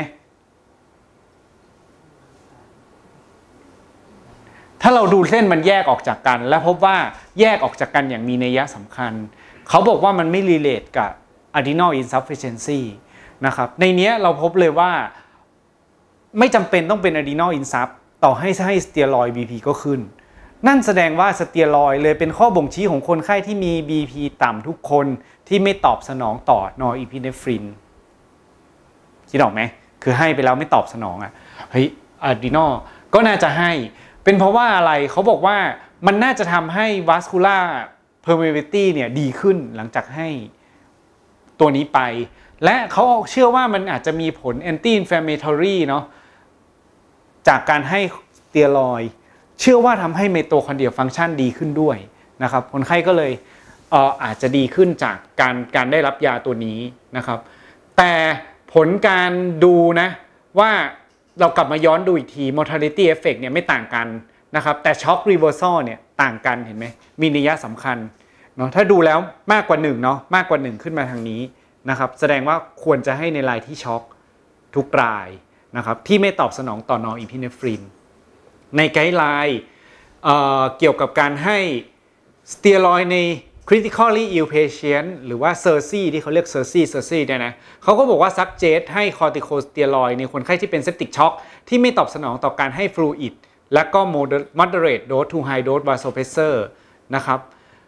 [SPEAKER 1] ถ้าเราดูเส้นมันแยกออกจากกันและพบว่าแยกออกจากกันอย่างมีนัยสำคัญเขาบอกว่ามันไม่ relate กับ adrenal insufficiency นะครับในนี้เราพบเลยว่าไม่จำเป็นต้องเป็น adrenal insufficient ต่อให้ให้สเตียรอยด์ บี พี ก็ขึ้นนั่นแสดงว่าสเตียรอยด์เลยเป็นข้อบ่งชี้ของคนไข้ที่มี บี พี ต่ำทุกคนที่ไม่ตอบสนองต่อนอร์อีพิเนฟรินคิดออกไหมคือให้ไปแล้วไม่ตอบสนองอ่ะเฮ้ย adrenal ก็น่าจะให้เป็นเพราะว่าอะไรเขาบอกว่ามันน่าจะทำให้ vascular permeability เนี่ยดีขึ้นหลังจากให้ตัวนี้ไปและเขาเชื่อว่ามันอาจจะมีผล anti inflammatory เนาะจากการให้สเตียรอยด์เชื่อว่าทำให้ไมโตคอนเดรียฟังก์ชันดีขึ้นด้วยนะครับคนไข้ก็เลยเอ่ออาจจะดีขึ้นจากการการได้รับยาตัวนี้นะครับแต่ผลการดูนะว่าเรากลับมาย้อนดูอีกที mortality effect เนี่ยไม่ต่างกันนะครับแต่ shock reversal เนี่ยต่างกันเห็นไหมมีนัยสำคัญเนาะถ้าดูแล้วมากกว่าหนึ่งเนาะมากกว่าหนึ่งขึ้นมาทางนี้นะครับแสดงว่าควรจะให้ในรายที่ช็อกทุกรายนะครับที่ไม่ตอบสนองต่อนอร์อีพิเนฟรินในไกด์ไลน์ เอ่อ เกี่ยวกับการให้สเตียรอยด์ใน critically ill patient หรือว่า ซี อี อาร์ ซี ที่เขาเรียก ซี อี อาร์ ซี ซี อาร์ ซี เนี่ยนะเขาก็บอกว่า suggest ให้ corticosteroid ในคนไข้ที่เป็น septic shock ที่ไม่ตอบสนองต่อการให้ fluid และก็ moderate dose to high dose vasopressor นะครับ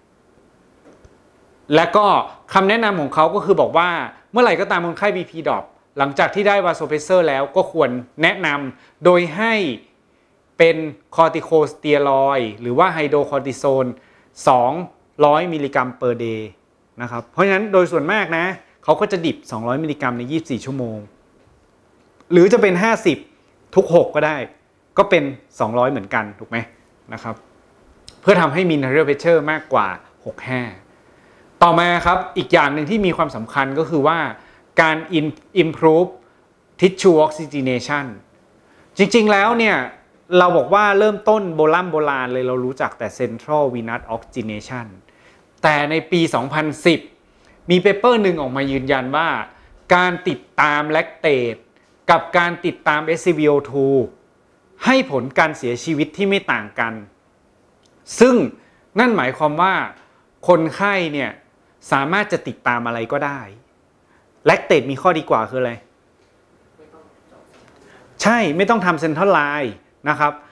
[SPEAKER 1] และก็คำแนะนำของเขาก็คือบอกว่าเมื่อไหร่ก็ตามคนไข้ บี พี drop หลังจากที่ได้ vasopressor แล้วก็ควรแนะนำโดยให้เป็นคอร์ติโคสเตียรอยด์หรือว่าไฮโดรคอร์ติโซนสองร้อยมิลลิกรัม per day นะครับเพราะฉะนั้นโดยส่วนมากนะเขาก็จะดิบสองร้อยมิลลิกรัมในยี่สิบสี่ชั่วโมงหรือจะเป็นห้าสิบทุกหกก็ได้ก็เป็นสองร้อยเหมือนกันถูกไหมนะครับเพื่อทำให้มี arterial pressure มากกว่าหกสิบห้าต่อมาครับอีกอย่างหนึ่งที่มีความสำคัญก็คือว่าการ improve tissue oxygenation จริงๆแล้วเนี่ยเราบอกว่าเริ่มต้นโบราณโบราณเลยเรารู้จักแต่ central venous oxygenation แต่ในปีสองพันสิบมีเปเปอร์หนึ่งออกมายืนยันว่าการติดตามแลคเตตกับการติดตาม เอส ซี วี โอ ทู ให้ผลการเสียชีวิตที่ไม่ต่างกันซึ่งนั่นหมายความว่าคนไข้เนี่ยสามารถจะติดตามอะไรก็ได้แลคเตตมีข้อดีกว่าคืออะไรใช่ไม่ต้องทำเซ็นทรัลไลน์นะครับ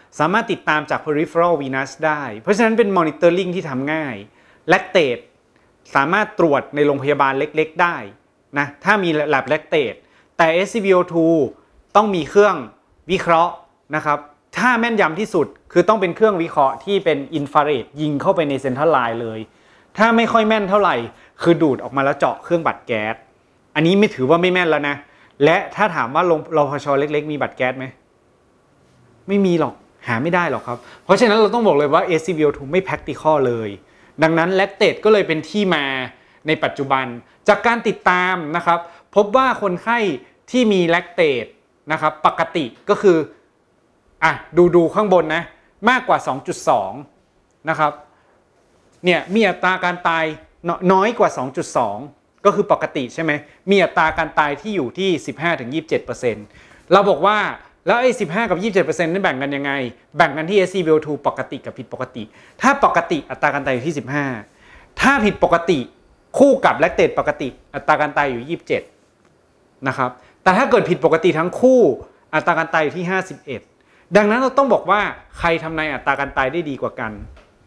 [SPEAKER 1] สามารถติดตามจาก peripheral venous ได้เพราะฉะนั้นเป็น monitoring ที่ทำง่าย lactate สามารถตรวจในโรงพยาบาลเล็กๆได้นะถ้ามี lab lactate แต่ เอส ซี วี โอ ทู ต้องมีเครื่องวิเคราะห์นะครับถ้าแม่นยำที่สุดคือต้องเป็นเครื่องวิเคราะห์ที่เป็นอินฟราเรดยิงเข้าไปในเซ็นทรัลไลน์เลยถ้าไม่ค่อยแม่นเท่าไหร่คือดูดออกมาแล้วเจาะเครื่องบัตรแก๊สอันนี้ไม่ถือว่าไม่แม่นแล้วนะและถ้าถามว่าโรงรพช.เล็กๆมีบัตรแก๊สไหมไม่มีหรอกหาไม่ได้หรอกครับเพราะฉะนั้นเราต้องบอกเลยว่า เอส ซี วี โอ ทู ไม่ practical เลยดังนั้น lactate ก็เลยเป็นที่มาในปัจจุบันจากการติดตามนะครับพบว่าคนไข้ที่มี lactate นะครับปกติก็คืออ่ะดูดูข้างบนนะมากกว่า สองจุดสอง นะครับเนี่ยมีอัตราการตายน้อยกว่า สองจุดสอง ก็คือปกติใช่ไหมมีอัตราการตายที่อยู่ที่ สิบห้าถึงยี่สิบเจ็ดเปอร์เซ็นต์ เราบอกว่าแล้วไอ้สิบห้ากับ ยี่สิบเจ็ดเปอร์เซ็นต์ นี่แบ่งกันยังไงแบ่งกันที่ เอส ซี วี โอ ทู ปกติกับผิดปกติถ้าปกติอัตราการตายอยู่ที่สิบห้าถ้าผิดปกติคู่กับแลคเตตปกติอัตราการตายอยู่ยี่สิบเจ็ดนะครับแต่ถ้าเกิดผิดปกติทั้งคู่อัตราการตายอยู่ที่ห้าสิบเอ็ดดังนั้นเราต้องบอกว่าใครทำนายอัตราการตายได้ดีกว่ากัน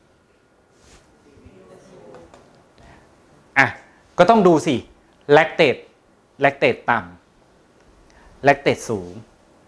[SPEAKER 1] อ่ะก็ต้องดูสิแลคเตตแลคเตตต่ำแลคเตตสูง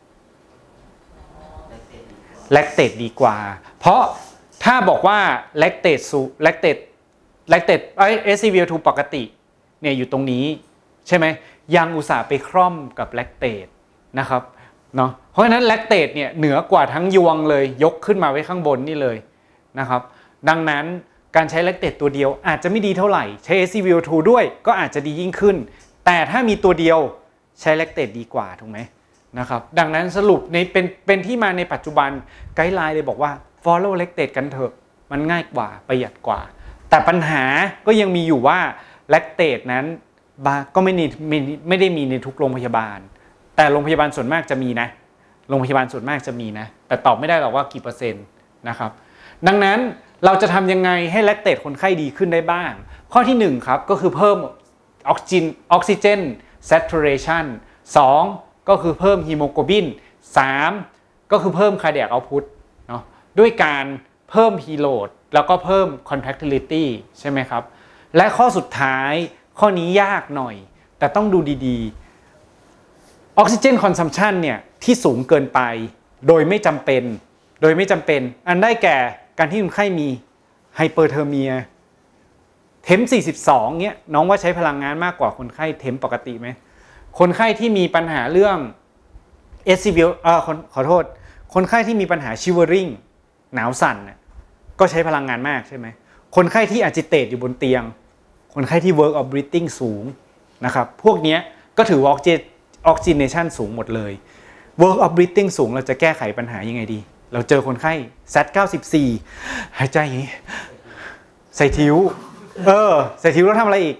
[SPEAKER 1] แลคเตตดีกว่าเพราะถ้าบอกว่าแลคเตตสูงแลคเตตแลคเตตไอ เอส ซี วี โอ ทู ปกติเนี่ยอยู่ตรงนี้ใช่ไหมยังอุตส่าห์ไปคร่อมกับแลคเตตนะครับเนาะเพราะฉะนั้นแลคเตตเนี่ยเหนือกว่าทั้งยวงเลยยกขึ้นมาไว้ข้างบนนี่เลยนะครับดังนั้นการใช้แลคเตตตัวเดียวอาจจะไม่ดีเท่าไหร่ใช้ เอส ซี วี โอ ทู ด้วยก็อาจจะดียิ่งขึ้นแต่ถ้ามีตัวเดียวใช้แลคเตตดีกว่าถูกไหมนะครับดังนั้นสรุปในเป็นเป็นที่มาในปัจจุบันไกด์ไลน์เลยบอกว่า follow lactate กันเถอะมันง่ายกว่าประหยัดกว่าแต่ปัญหาก็ยังมีอยู่ว่า lactate นั้นก็ไม่ได้ไม่ได้มีในทุกโรงพยาบาลแต่โรงพยาบาลส่วนมากจะมีนะโรงพยาบาลส่วนมากจะมีนะแต่ตอบไม่ได้หรอกว่ากี่เปอร์เซ็นต์นะครับดังนั้นเราจะทำยังไงให้แลคเตตคนไข้ดีขึ้นได้บ้างข้อที่หนึ่งครับก็คือเพิ่มออกซิเจนออกซิเจน saturation สองก็คือเพิ่มฮีโมโกลบินสามก็คือเพิ่ม cardiac output เนาะด้วยการเพิ่ม preload แล้วก็เพิ่ม contractility ใช่ไหมครับและข้อสุดท้ายข้อนี้ยากหน่อยแต่ต้องดูดีๆออกซิเจนคอนซัมชันเนี่ยที่สูงเกินไปโดยไม่จำเป็นโดยไม่จำเป็นอันได้แก่การที่คนไข้มีไฮเปอร์เทอร์เมียเทมสี่สิบสองเนี่ยน้องว่าใช้พลังงานมากกว่าคนไข้เทมปกติไหมคนไข้ที่มีปัญหาเรื่อง เอส ซี วี เอ่อขอโทษคนไข้ที่มีปัญหาชิวเวอริงหนาวสั่นเนี่ยก็ใช้พลังงานมากใช่ไหมคนไข้ที่อาจิเตตอยู่บนเตียงคนไข้ที่ work of breathing สูงนะครับพวกนี้ก็ถือว่าออกซิเนชันสูงหมดเลย work of breathing สูงเราจะแก้ไขปัญหายังไงดีเราเจอคนไข้ แซด เก้าสิบสี่หายใจอย่างนี้ใส่ทิ้วเออใส่ทิ้วแล้วทำอะไรอีก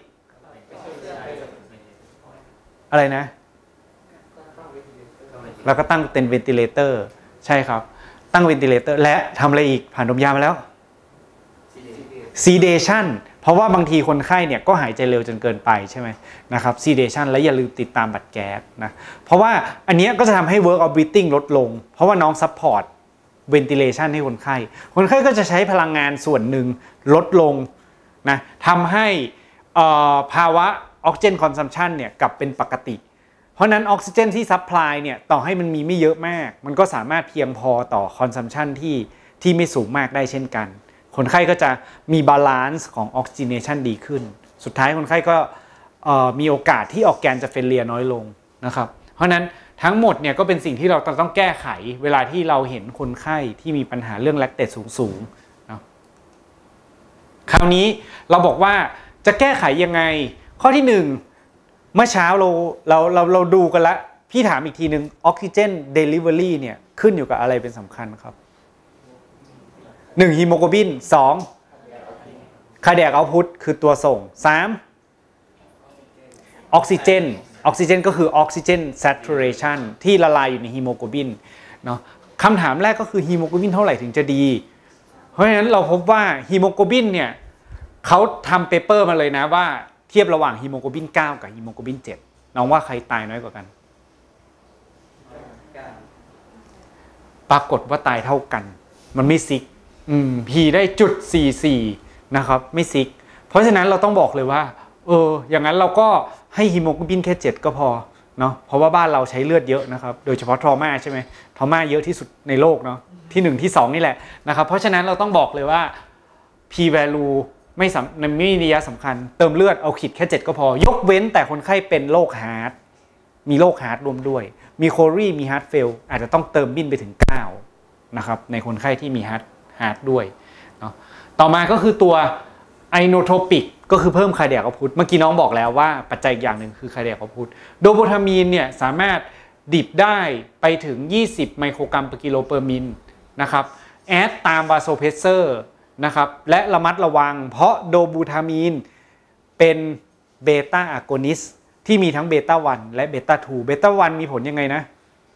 [SPEAKER 1] อะไรนะแล้วก็ตั้งเป็นเวนติเลเตอร์ใช่ครับตั้งเวนติเลเตอร์และทำอะไรอีกผ่านดมยามาแล้วซีเดชันเพราะว่าบางทีคนไข้เนี่ยก็หายใจเร็วจนเกินไปใช่ไหมนะครับซีเดชันและอย่าลืมติดตามบัตรแก๊สนะเพราะว่าอันนี้ก็จะทำให้ work of breathing ลดลงเพราะว่าน้องซัพพอร์ตventilation ให้คนไข้คนไข้ก็จะใช้พลังงานส่วนหนึ่งลดลงนะทำให้ภาวะออกซิเจนคอนซัมชันเนี่ยกลับเป็นปกติเพราะนั้นออกซิเจนที่ซัพพลายเนี่ยต่อให้มันมีไม่เยอะมากมันก็สามารถเพียงพอต่อคอนซัมชันที่ที่ไม่สูงมากได้เช่นกันคนไข้ก็จะมีบาลานซ์ของออกซิเนชันดีขึ้นสุดท้ายคนไข้ก็มีโอกาสที่ออกแกนจะเฟลเลียน้อยลงนะครับเพราะนั้นทั้งหมดเนี่ยก็เป็นสิ่งที่เราต้องแก้ไขเวลาที่เราเห็นคนไข้ที่มีปัญหาเรื่องแลคเตตสูงๆนะคราวนี้เราบอกว่าจะแก้ไขยังไงข้อที่หนึ่งเมื่อเช้าเราเราเราเราดูกันแล้วพี่ถามอีกทีหนึ่งออกซิเจนเดลิเวอรี่เนี่ยขึ้นอยู่กับอะไรเป็นสำคัญครับหนึ่งฮีโมโกลบินสองคาร์เดียกเอาท์พุตคือตัวส่งสามออกซิเจนออกซิเจนก็คือออกซิเจน saturation ที่ละลายอยู่ในฮีโมโกลบินเนาะคำถามแรกก็คือฮีโมโกลบินเท่าไหร่ถึงจะดีเพราะฉะนั้นเราพบว่าฮีโมโกลบินเนี่ยเขาทำเปเปอร์มาเลยนะว่าเทียบระหว่างฮีโมโกลบินเก้ากับฮีโมโกลบินเจ็ดน้องว่าใครตายน้อยกว่ากันปรากฏว่าตายเท่ากันมันไม่ซิกอืม P ได้จุดสี่สี่นะครับไม่ซิกเพราะฉะนั้นเราต้องบอกเลยว่าเอออย่างนั้นเราก็ให้ฮีโมโกลบินแค่เจ็ดก็พอเนาะเพราะว่าบ้านเราใช้เลือดเยอะนะครับโดยเฉพาะทรมาใช่ไหมทรมาเยอะที่สุดในโลกเนาะที่หนึ่งที่สองนี่แหละนะครับเพราะฉะนั้นเราต้องบอกเลยว่า P value ไม่สำไม่มีนัยสำคัญเติมเลือดเอาขีดแค่เจ็ดก็พอยกเว้นแต่คนไข้เป็นโรคฮาร์ทมีโรคฮาร์ทรวมด้วยมีโครีมีฮาร์ทเฟลอาจจะต้องเติมบินไปถึงเก้านะครับในคนไข้ที่มีฮาร์ทฮาร์ทด้วยเนาะต่อมาก็คือตัวไอโนโทรปิกก็คือเพิ่มคาร์เดียกเอาต์พุตเมื่อกี้น้องบอกแล้วว่าปัจจัยอย่างหนึ่งคือคาร์เดียกเอาต์พุตโดโบทามีนเนี่ยสามารถดิบได้ไปถึงยี่สิบไมโครกรัมต่อกิโลเปอร์มิลนะครับแอดตามวาโซเพรสเซอร์นะครับและระมัดระวังเพราะโดบูทามีนเป็นเบต้าอะโกนิสที่มีทั้งเบต้าวันและเบต้าทูเบต้าวันมีผลยังไงนะ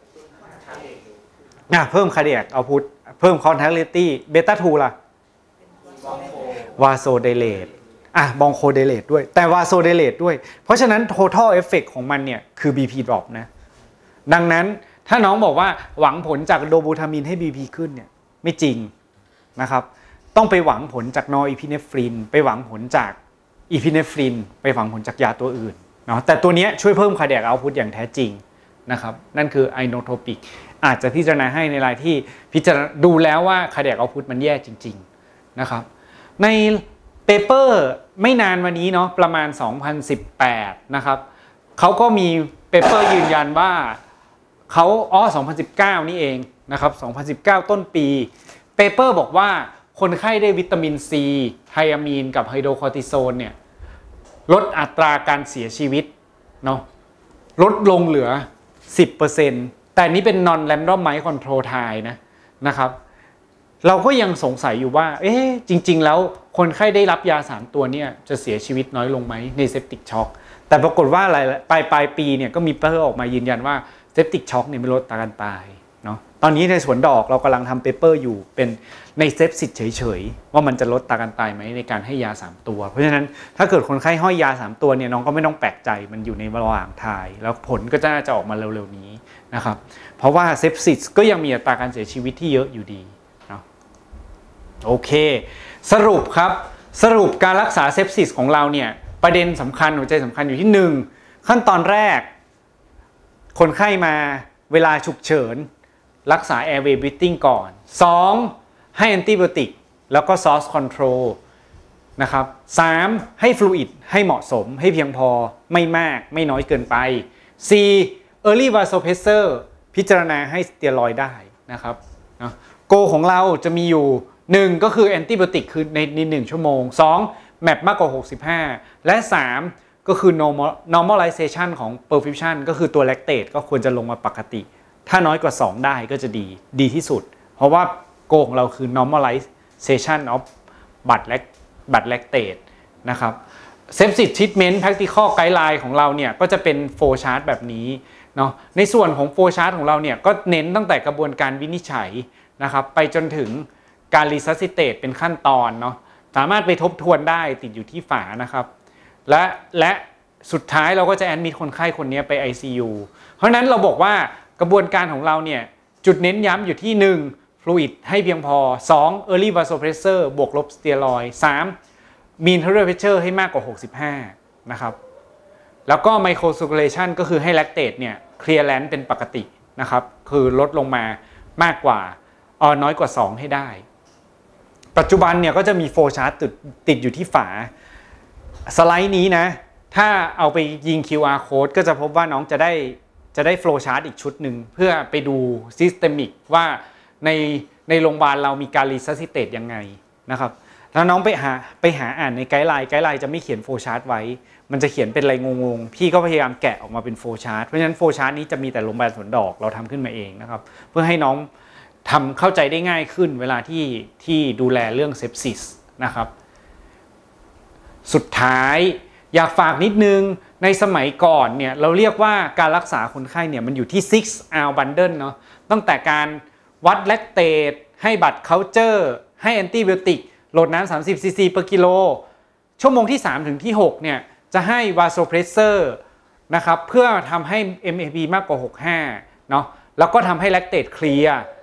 [SPEAKER 1] อ่ะเพิ่มคาร์เดียกเอาต์พุตเพิ่มคอนแทคลิตี้เบต้าทูล่ะวาโซเดเลตอ่ะบองโคเดเลตด้วยแต่วาโซเดเลตด้วยเพราะฉะนั้น total effect ของมันเนี่ยคือ บี พี drop นะดังนั้นถ้าน้องบอกว่าหวังผลจากโดบูทามีนให้ บี พี ขึ้นเนี่ยไม่จริงนะครับต้องไปหวังผลจากนอร์อีพิเนฟรินไปหวังผลจากอีพิเนฟรินไปหวังผลจากยาตัวอื่นเนาะแต่ตัวนี้ช่วยเพิ่มคาร์เดียกเอาต์พุตอย่างแท้จริงนะครับนั่นคือไอโนโทรปิกอาจจะพิจารณาให้ในรายที่พิจารณาดูแล้วว่าคาร์เดียกเอาต์พุตมันแย่จริงๆนะครับในเปเปอร์ไม่นานวันนี้เนาะประมาณสองพันสิบแปดนะครับเขาก็มีเปเปอร์ยืนยันว่าเขาอ๋อสองพันสิบเก้านี่เองนะครับสองพันสิบเก้าต้นปีเปเปอร์บอกว่าคนไข้ได้วิตามินซีไทอะมีนกับไฮโดรคอร์ติโซนเนี่ยลดอัตราการเสียชีวิตเนาะลดลงเหลือ สิบเปอร์เซ็นต์ แต่นี้เป็น non randomized control trial นะนะครับเราก็ยังสงสัยอยู่ว่าเอ๊ะจริงๆแล้วคนไข้ได้รับยาสามตัวเนี่ยจะเสียชีวิตน้อยลงไหมในเซปติกช็อกแต่ปรากฏว่าอะไรปลายปลายปีเนี่ยก็มีเปเปอร์ออกมายืนยันว่าเซปติกช็อกเนี่ยไม่ลดการตายเนาะตอนนี้ในสวนดอกเรากำลังทำเปเปอร์อยู่เป็นในเซปซิสเฉยๆว่ามันจะลดการตายไหมในการให้ยาสามตัวเพราะฉะนั้นถ้าเกิดคนไข้ห้อยยาสามตัวเนี่ยน้องก็ไม่ต้องแปลกใจมันอยู่ในระหว่างทายแล้วผลก็จะน่าจะออกมาเร็วๆนี้นะครับเพราะว่าเซปซิสก็ยังมีอัตราการเสียชีวิตที่เยอะอยู่ดีโอเคสรุปครับสรุปการรักษาเซปซิสของเราเนี่ยประเด็นสำคัญหัวใจสำคัญอยู่ที่หนึ่งขั้นตอนแรกคนไข้มาเวลาฉุกเฉินรักษา airway breathing ก่อนสองให้แอนติไบโอติกแล้วก็ source control นะครับสามให้ฟลูอิดให้เหมาะสมให้เพียงพอไม่มากไม่น้อยเกินไปสี่ early vasopressor พิจารณาให้สเตียรอยด์ได้นะครับนะโกของเราจะมีอยู่หนึ่งก็คือแอนติไบโอติกคือในในหนึ่งชั่วโมงสองแมปมากกว่าหกสิบห้าและสามก็คือ normal normalization ของ perfusion ก็คือตัว lactate ก็ควรจะลงมาปกติถ้าน้อยกว่าสองได้ก็จะดีดีที่สุดเพราะว่าโกของเราคือ normalization of blood blood lactate นะครับ sepsis treatment practical guideline ของเราเนี่ยก็จะเป็น flow chart แบบนี้เนาะในส่วนของ flow chart ของเราเนี่ยก็เน้นตั้งแต่กระบวนการวินิจฉัยนะครับไปจนถึงการรีซัสซิเตตเป็นขั้นตอนเนาะสามารถไปทบทวนได้ติดอยู่ที่ฝานะครับและและสุดท้ายเราก็จะแอดมิทคนไข้คนนี้ไป ไอ ซี ยู เพราะนั้นเราบอกว่ากระบวนการของเราเนี่ยจุดเน้นย้ำอยู่ที่หนึ่งฟลูอิดให้เพียงพอสอง early vasopressor บวกลบสเตียรอยด์สาม mean arterial pressure ให้มากกว่าหกสิบห้านะครับแล้วก็ microcirculation ก็คือให้ lactate เนี่ย clearance เป็นปกตินะครับคือลดลงมามากกว่าเออน้อยกว่าสองให้ได้ปัจจุบันเนี่ยก็จะมีโฟล์ชาร์ตติดติดอยู่ที่ฝาสไลด์นี้นะถ้าเอาไปยิง คิว อาร์ code ก็จะพบว่าน้องจะได้จะได้โฟล์ชาร์ตอีกชุดหนึ่งเพื่อไปดู systemic ว่าในในโรงพยาบาลเรามีการรีซัสซิเตตยังไงนะครับแล้วน้องไปหาไปหาอ่านในไกด์ไลน์ไกด์ไลน์จะไม่เขียนโฟล์ชาร์ตไว้มันจะเขียนเป็นอะไรงงๆพี่ก็พยายามแกะออกมาเป็นโฟล์ชาร์ตเพราะฉะนั้นโฟล์ชาร์ตนี้จะมีแต่โรงพยาบาลสวนดอกเราทำขึ้นมาเองนะครับเพื่อให้น้องทำเข้าใจได้ง่ายขึ้นเวลาที่ที่ดูแลเรื่องเซปซิสนะครับสุดท้ายอยากฝากนิดนึงในสมัยก่อนเนี่ยเราเรียกว่าการรักษาคนไข้เนี่ยมันอยู่ที่ ซิกซ์ อาร์ bundle เนาะตั้งแต่การวัดแลคเตตให้บัตรเคาน์เตอร์ให้แอนติไบโอติกโหลดน้ำสามสิบซีซี per กิโลชั่วโมงที่สามถึงที่หกเนี่ยจะให้วาโซเพรสเซอร์นะครับเพื่อทำให้ เอ็ม เอ พี มากกว่าหกสิบห้าเนาะแล้วก็ทำให้แลคเตตเคลียร์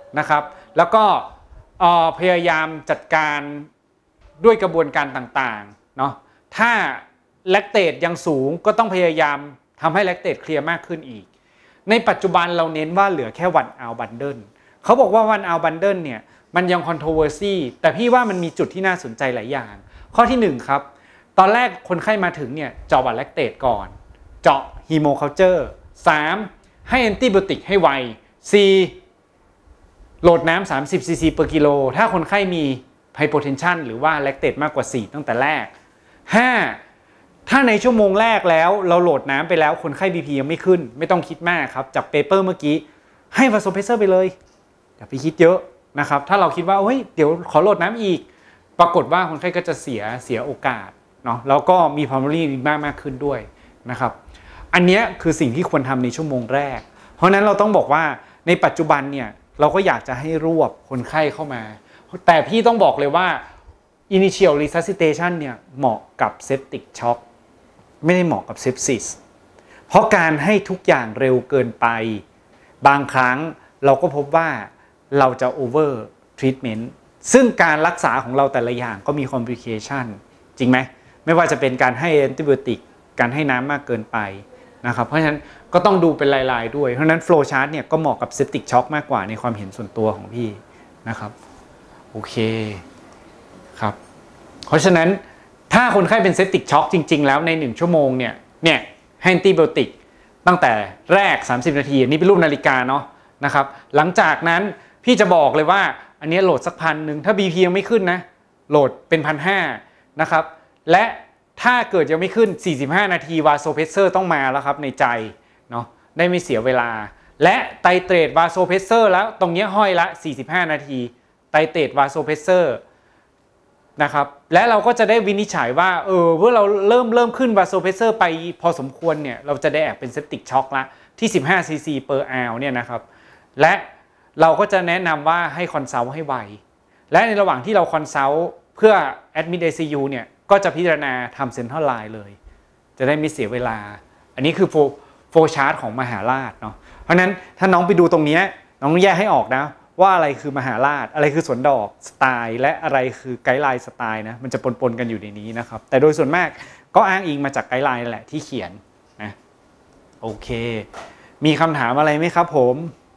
[SPEAKER 1] นะครับแล้วก็พยายามจัดการด้วยกระบวนการต่างๆเนาะถ้าแลคเตตยังสูงก็ต้องพยายามทำให้แลคเตตเคลียร์มากขึ้นอีกในปัจจุบันเราเน้นว่าเหลือแค่วันเอาบันเดิลเขาบอกว่าวันเอาบันเดิลเนี่ยมันยัง controversy แต่พี่ว่ามันมีจุดที่น่าสนใจหลายอย่างข้อที่หนึ่งครับตอนแรกคนไข้มาถึงเนี่ยเจาะวัดแลคเตตก่อนเจาะฮีโมคัลเจอร์สามให้แอนติไบโอติกให้ไวสี่โหลดน้ำสามสิบซีซี per กิโลถ้าคนไข้มีไฮโปเทนชันหรือว่าแลคเตตมากกว่าสี่ตั้งแต่แรกห้าถ้าในชั่วโมงแรกแล้วเราโหลดน้ำไปแล้วคนไข้ บี พี ยังไม่ขึ้นไม่ต้องคิดมากครับจากเปเปอร์เมื่อกี้ให้วาโซเพรสเซอร์ไปเลยอย่าไปคิดเยอะนะครับถ้าเราคิดว่าเฮ้ยเดี๋ยวขอโหลดน้ำอีกปรากฏว่าคนไข้ก็จะเสียเสียโอกาสเนาะแล้วก็มี pulmonary edema มากขึ้นด้วยนะครับอันนี้คือสิ่งที่ควรทำในชั่วโมงแรกเพราะนั้นเราต้องบอกว่าในปัจจุบันเนี่ยเราก็อยากจะให้รวบคนไข้เข้ามาแต่พี่ต้องบอกเลยว่า initial resuscitation เนี่ยเหมาะกับ septic shock ไม่ได้เหมาะกับ sepsis เพราะการให้ทุกอย่างเร็วเกินไปบางครั้งเราก็พบว่าเราจะ over treatment ซึ่งการรักษาของเราแต่ละอย่างก็มี complication จริงไหมไม่ว่าจะเป็นการให้แอนติไบโอติกการให้น้ำมากเกินไปนะครับเพราะฉะนั้นก็ต้องดูเป็นลายๆด้วยเพราะฉะนั้น flow chart เนี่ยก็เหมาะกับ septic shock มากกว่าในความเห็นส่วนตัวของพี่นะครับโอเคครับเพราะฉะนั้นถ้าคนไข้เป็น septic shock จริงๆแล้วในหนึ่งชั่วโมงเนี่ยเนี่ยให้แอนติไบโอติกตั้งแต่แรกสามสิบนาทีอันนี้เป็นรูปนาฬิกาเนาะนะครับหลังจากนั้นพี่จะบอกเลยว่าอันนี้โหลดสักพันหนึ่งถ้า บี พี ยังไม่ขึ้นนะโหลดเป็นพันห้านะครับและถ้าเกิดยังไม่ขึ้นสี่สิบห้านาทีวาโซเพรสเซอร์ต้องมาแล้วครับในใจเนาะได้ไม่เสียเวลาและไตเตรตวาโซเพรสเซอร์แล้วตรงนี้ห้อยละสี่สิบห้านาทีไตเตรตวาโซเพรสเซอร์นะครับและเราก็จะได้วินิจฉัยว่าเออเมื่อเราเริ่มเริ่มขึ้นวาโซเพรสเซอร์ไปพอสมควรเนี่ยเราจะได้แอบเป็นเซปติกช็อกละที่สิบห้าซีซี per hour เนี่ยนะครับและเราก็จะแนะนำว่าให้คอนซัลท์ให้ไวและในระหว่างที่เราคอนซัลท์เพื่อ admit ไอ ซี ยู เนี่ยก็จะพิจารณาทำเซ็นทรัลไลน์เลยจะได้ไม่เสียเวลาอันนี้คือโฟโฟชาร์ตของมหาราชเนาะเพราะฉะนั้นถ้าน้องไปดูตรงนี้น้องแยกให้ออกนะว่าอะไรคือมหาราชอะไรคือสวนดอกสไตล์และอะไรคือไกด์ไลน์สไตล์นะมันจะปนๆกันอยู่ในนี้นะครับแต่โดยส่วนมากก็อ้างอิงมาจากไกด์ไลน์แหละที่เขียนนะโอเคมีคำถามอะไรไหมครับผม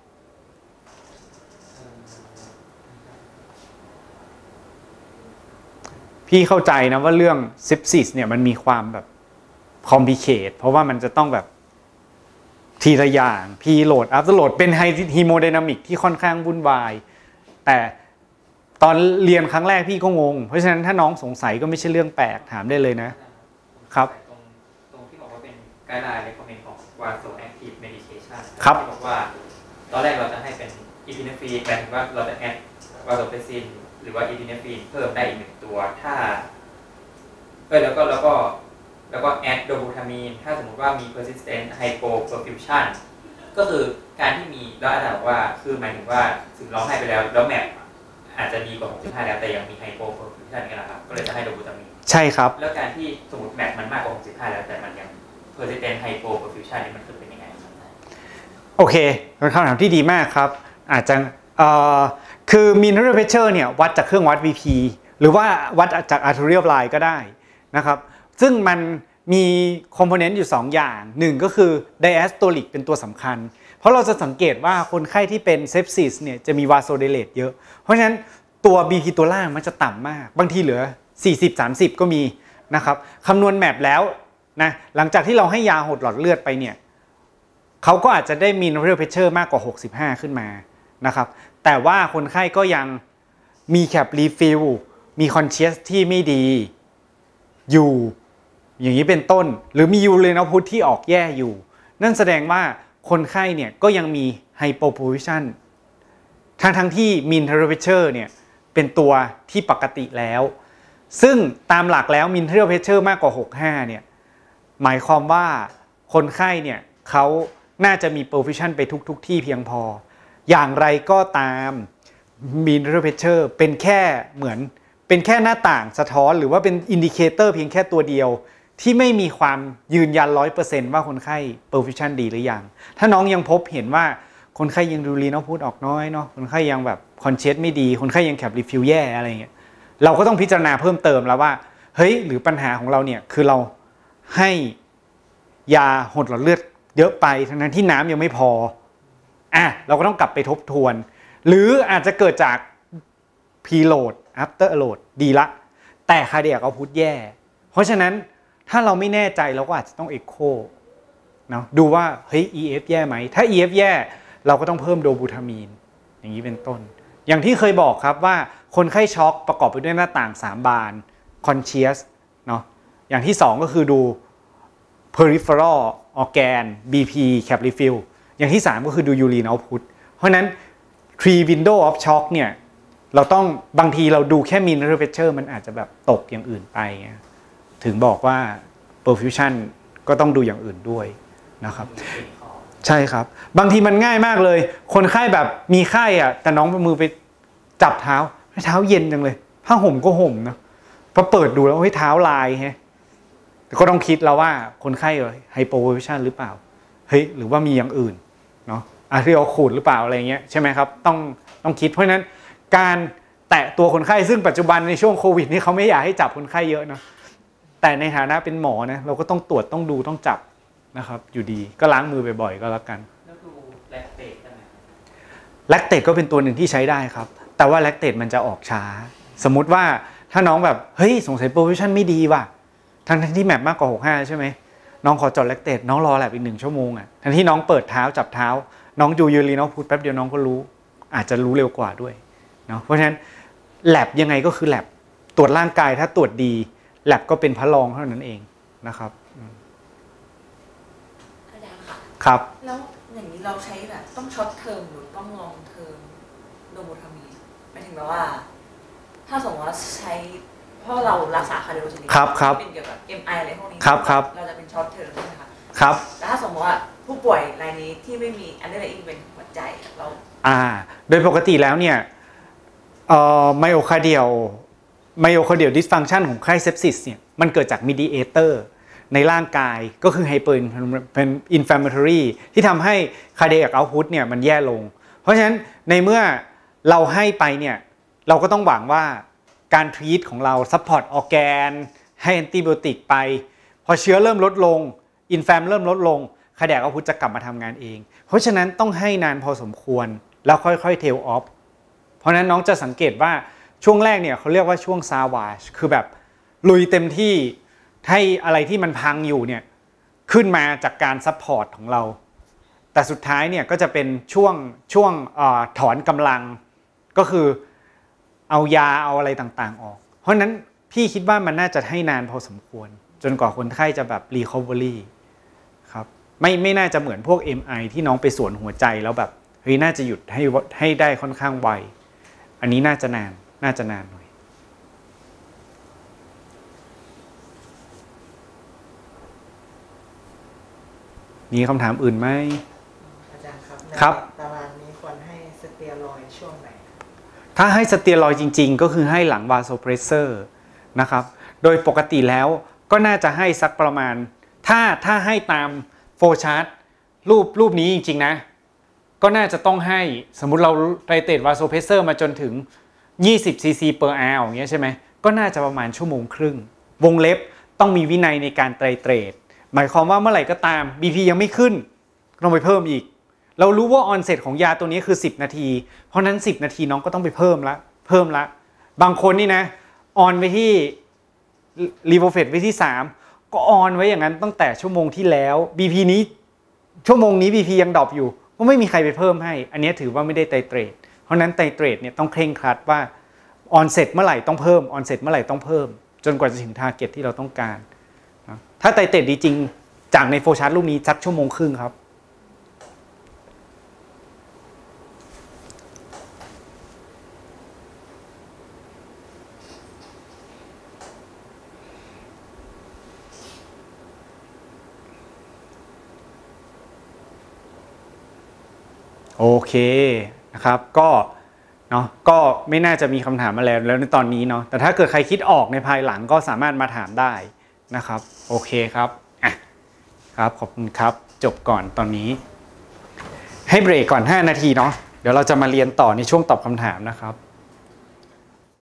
[SPEAKER 1] พี่เข้าใจนะว่าเรื่องเซปซิสเนี่ยมันมีความแบบคอมพลิเคทเพราะว่ามันจะต้องแบบทีละอย่างพีโหลดอัพโหลดเป็นไฮฮีโมไดนามิกที่ค่อนข้างวุ่นวายแต่ตอนเรียนครั้งแรกพี่ก็งงเพราะฉะนั้นถ้าน้องสงสัยก็ไม่ใช่เรื่องแปลกถามได้เลยนะครับ
[SPEAKER 2] ตรงตรงที่บอกว่าเป็นไกด์ไลน์ recommend ของ vasoactive medication
[SPEAKER 1] ครับ
[SPEAKER 2] ที่บอกว่าตอนแรกเราจะให้เป็นอีพิเนฟรีนแปลว่าเราจะแอดวาโซเพรสซินหรือว่าอีพิเนฟรีนเพิ่มได้อีกหนึ่งตัวถ้าเออแล้วก็แล้วก็แล้วก็แอดโดบูทามีนถ้าสมมติว่ามี persistent hypoperfusion ก็คือการที่มีแล้วอาจารย์บอกว่าคือหมายถึงว่าถึงเราให้ไปแล้วแล้วแมปอาจจะดีกว่าหกสิบห้าแล้วแต่ยังมี hypoperfusion กันนะครับก็เลยจะให้โดบูทามีน
[SPEAKER 1] ใช่ครับ
[SPEAKER 2] แล้วการที่สมมติแมปมันมากกว่าหกสิบห้าแล้วแต่มันยัง persistent hypoperfusion นี่มันคือเป็นยังไง
[SPEAKER 1] โอเคเป็นคำถามที่ดีมากครับอาจจะเอ่อคือ mineral pressure เนี่ยวัดจากเครื่องวัด วี พี หรือว่าวัดจาก arterial line ก็ได้นะครับซึ่งมันมีคอมโพเนนต์อยู่สองอย่างหนึ่งก็คือ diastolic เป็นตัวสำคัญเพราะเราจะสังเกตว่าคนไข้ที่เป็น sepsis เนี่ยจะมี vasodilate เยอะเพราะฉะนั้นตัว บี พี ตัวล่างมันจะต่ำมากบางทีเหลือสี่สิบ สามสิบก็มีนะครับคำนวณแมปแล้วนะหลังจากที่เราให้ยาหดหลอดเลือดไปเนี่ยเขาก็อาจจะได้ mineral pressure มากกว่าหกสิบห้าขึ้นมานะครับแต่ว่าคนไข้ก็ยังมีแคปรีฟิลมีคอนเชียสที่ไม่ดีอยู่อย่างนี้เป็นต้นหรือมียูเรนัลพุทที่ออกแย่อยู่นั่นแสดงว่าคนไข้เนี่ยก็ยังมีไฮโปโพซิชันทั้งทั้งที่มินเทอร์เพเชอร์เนี่ยเป็นตัวที่ปกติแล้วซึ่งตามหลักแล้วมินเทอร์เพเชอร์มากกว่าหกสิบห้าเนี่ยหมายความว่าคนไข้เนี่ยเขาน่าจะมีโพซิชันไปทุกๆที่เพียงพออย่างไรก็ตามมินเทอร์เพเชอร์เป็นแค่เหมือนเป็นแค่หน้าต่างสะท้อนหรือว่าเป็นอินดิเคเตอร์เพียงแค่ตัวเดียวที่ไม่มีความยืนยัน ร้อยเปอร์เซ็นต์ ว่าคนไข้ perfusion ดีหรือยังถ้าน้องยังพบเห็นว่าคนไข้ยังดูรีนเอาพุตออกน้อยเนาะคนไข้ยังแบบคอนเชสไม่ดีคนไข้ยังแคปรีฟิลแย่อะไรเงี้ยเราก็ต้องพิจารณาเพิ่มเติมแล้วว่าเฮ้ยหรือปัญหาของเราเนี่ยคือเราให้ยาหดหลอดเลือดเยอะไปทั้งนั้นที่น้ำยังไม่พออ่ะเราก็ต้องกลับไปทบทวนหรืออาจจะเกิดจาก preload after load ดีละแต่คาร์เดียกเอาพุตแย่เพราะฉะนั้นถ้าเราไม่แน่ใจเราก็อาจจะต้องเอ็กโคเนาะดูว่าเฮ้ย อี เอฟ แย่ไหมถ้า อี เอฟ แย่เราก็ต้องเพิ่มโดบูทามีนอย่างนี้เป็นต้นอย่างที่เคยบอกครับว่าคนไข้ช็อกประกอบไปด้วยหน้าต่างสามบานคอนเชียสเนาะอย่างที่สองก็คือดู peripheral organ บี พี cap refill อย่างที่สามก็คือดู urine output เพราะนั้น three window of shock เนี่ยเราต้องบางทีเราดูแค่ mean temperature มันอาจจะแบบตกอย่างอื่นไปถึงบอกว่า perfusion ก็ต้องดูอย่างอื่นด้วยนะครับใช่ครับบางทีมันง่ายมากเลยคนไข้แบบมีไข้อ่ะแต่น้องเอามือไปจับเท้าเท้าเย็นจังเลยผ้าห่มก็ห่มนะพอเปิดดูแล้วเฮ้ยเท้าลายฮะก็ต้องคิดแล้วว่าคนไข้ไฮโปเพอร์ฟิวชั่นหรือเปล่าเฮ้ยหรือว่ามีอย่างอื่นเนาะอาร์เทรียลขูดหรือเปล่าอะไรเงี้ยใช่ไหมครับต้องต้องคิดเพราะฉะนั้นการแตะตัวคนไข้ซึ่งปัจจุบันในช่วงโควิดนี่เขาไม่อยากให้จับคนไข้เยอะเนาะแต่ในฐานะเป็นหมอนะเราก็ต้องตรวจต้องดูต้องจับนะครับอยู่ดีก็ล้างมือบ่อยๆก็แล้วกัน
[SPEAKER 2] แล้วดูแลคเตตได้ไหม
[SPEAKER 1] แลคเตตก็เป็นตัวหนึ่งที่ใช้ได้ครับแต่ว่าแลคเตตมันจะออกช้าสมมุติว่าถ้าน้องแบบเฮ้ยสงสัยโพซิชั่นไม่ดีว่ะทั้งที่แมปมากกว่าหกสิบห้าใช่ไหมน้องขอจดแลคเตตน้องรอแลบอีกหนึ่งชั่วโมงอ่ะทั้งที่น้องเปิดเท้าจับเท้าน้องดูยูรีนเอาพุตแป๊บเดียวน้องก็รู้อาจจะรู้เร็วกว่าด้วยเนาะเพราะฉะนั้นแลบยังไงก็คือแลบตรวจร่างกายถ้าตรวจดีแลบก็เป็นพระรองเท่านั้นเองนะครับครับ
[SPEAKER 3] แล้วอย่างนี้เราใช้แบบต้องช็อตเทอมหรือต้องลองเทอมโดโบทามีนหมายถึงแบบว่าถ้าสมมติว่าใช้เพราะเรารักษาคาร์ดิโอเจนิกเป็นเกี่ยวกับ เอ็ม ไอ อะไรพวกนี้เราจะเป็นช็อตเทอมใช่ไหมคะ
[SPEAKER 1] ครับ
[SPEAKER 3] แล้วถ้าสมมติว่าผู้ป่วยรายนี้ที่ไม่มีอันเดอร์ไลน์เป็นหัวใจเรา
[SPEAKER 1] อ่าโดยปกติแล้วเนี่ยเอ่อไมโอคาร์เดียลไมโอคาร์เดียลดิสฟังชันของไข้เซปซิสเนี่ยมันเกิดจากมีดิเอเตอร์ในร่างกายก็คือไฮเปอร์เป็นอินฟลามเมทอรีที่ทำให้คาร์เดียกเอาท์พุตเนี่ยมันแย่ลงเพราะฉะนั้นในเมื่อเราให้ไปเนี่ยเราก็ต้องหวังว่าการทรีตของเราซัพพอร์ตออร์แกนให้แอนติไบโอติกไปพอเชื้อเริ่มลดลงอินฟลามเริ่มลดลงคาร์เดียกเอาท์พุตจะกลับมาทำงานเองเพราะฉะนั้นต้องให้นานพอสมควรแล้วค่อยๆเทลออฟเพราะนั้นน้องจะสังเกตว่าช่วงแรกเนี่ยเขาเรียกว่าช่วงซาวาจคือแบบลุยเต็มที่ให้อะไรที่มันพังอยู่เนี่ยขึ้นมาจากการซัพพอร์ตของเราแต่สุดท้ายเนี่ยก็จะเป็นช่วงช่วงเอ่อถอนกำลังก็คือเอายาเอาอะไรต่างๆออกเพราะนั้นพี่คิดว่ามันน่าจะให้นานพอสมควรจนกว่าคนไข้จะแบบ recovery ครับไม่ไม่น่าจะเหมือนพวก เอ็ม ไอ ที่น้องไปสวนหัวใจแล้วแบบเฮ้ยน่าจะหยุดให้ให้ได้ค่อนข้างไวอันนี้น่าจะนานน่าจะนานหน่อยมีคำถามอื่นไหม
[SPEAKER 3] อาจารย์ครับ
[SPEAKER 1] ครับ
[SPEAKER 3] ตารางนี้ควรให้สเตียรอยด์ช่วงไหน
[SPEAKER 1] ถ้าให้สเตียรอยด์จริงๆก็คือให้หลังวาโซเพรสเซอร์นะครับโดยปกติแล้วก็น่าจะให้สักประมาณถ้าถ้าให้ตามโฟล์ชาร์ตรูปรูปนี้จริงๆนะก็น่าจะต้องให้สมมุติเราไตรเตรตวาโซเพรสเซอร์มาจนถึงยี่สิบซีซี per hour อย่างเงี้ยใช่ไหมก็น่าจะประมาณชั่วโมงครึ่งวงเล็บต้องมีวินัยในการไตรเตรตหมายความว่าเมื่อไหร่ก็ตาม บี พี ยังไม่ขึ้นต้องไปเพิ่มอีกเรารู้ว่าออนเซ็ตของยาตัวนี้คือสิบนาทีเพราะนั้นสิบนาทีน้องก็ต้องไปเพิ่มละเพิ่มละบางคนนี่นะออนไปที่รีโวเฟตไว้ที่สามก็ออนไว้อย่างนั้นตั้งแต่ชั่วโมงที่แล้ว บี พี นี้ชั่วโมงนี้ บี พี ยังดรอปอยู่ก็ไม่มีใครไปเพิ่มให้อันนี้ถือว่าไม่ได้ไตรเตรตเพราะนั้นไตรเตรตเนี่ยต้องเคร่งครัดว่าออนเซ็ตเมื่อไหร่ต้องเพิ่มออนเซ็ตเมื่อไหร่ต้องเพิ่มจนกว่าจะถึงทาร์เก็ตที่เราต้องการถ้าไตรเตรตดีจริงจากในโฟล์ชาร์ตรูปนี้สักชั่วโมงครึ่งครับโอเคนะครับก็เนาะก็ไม่น่าจะมีคำถามอะไรแล้วในตอนนี้เนาะแต่ถ้าเกิดใครคิดออกในภายหลังก็สามารถมาถามได้นะครับโอเคครับอ่ะครับขอบคุณครับจบก่อนตอนนี้ให้เบรกก่อนห้านาทีเนาะเดี๋ยวเราจะมาเรียนต่อในช่วงตอบคำถามนะครับ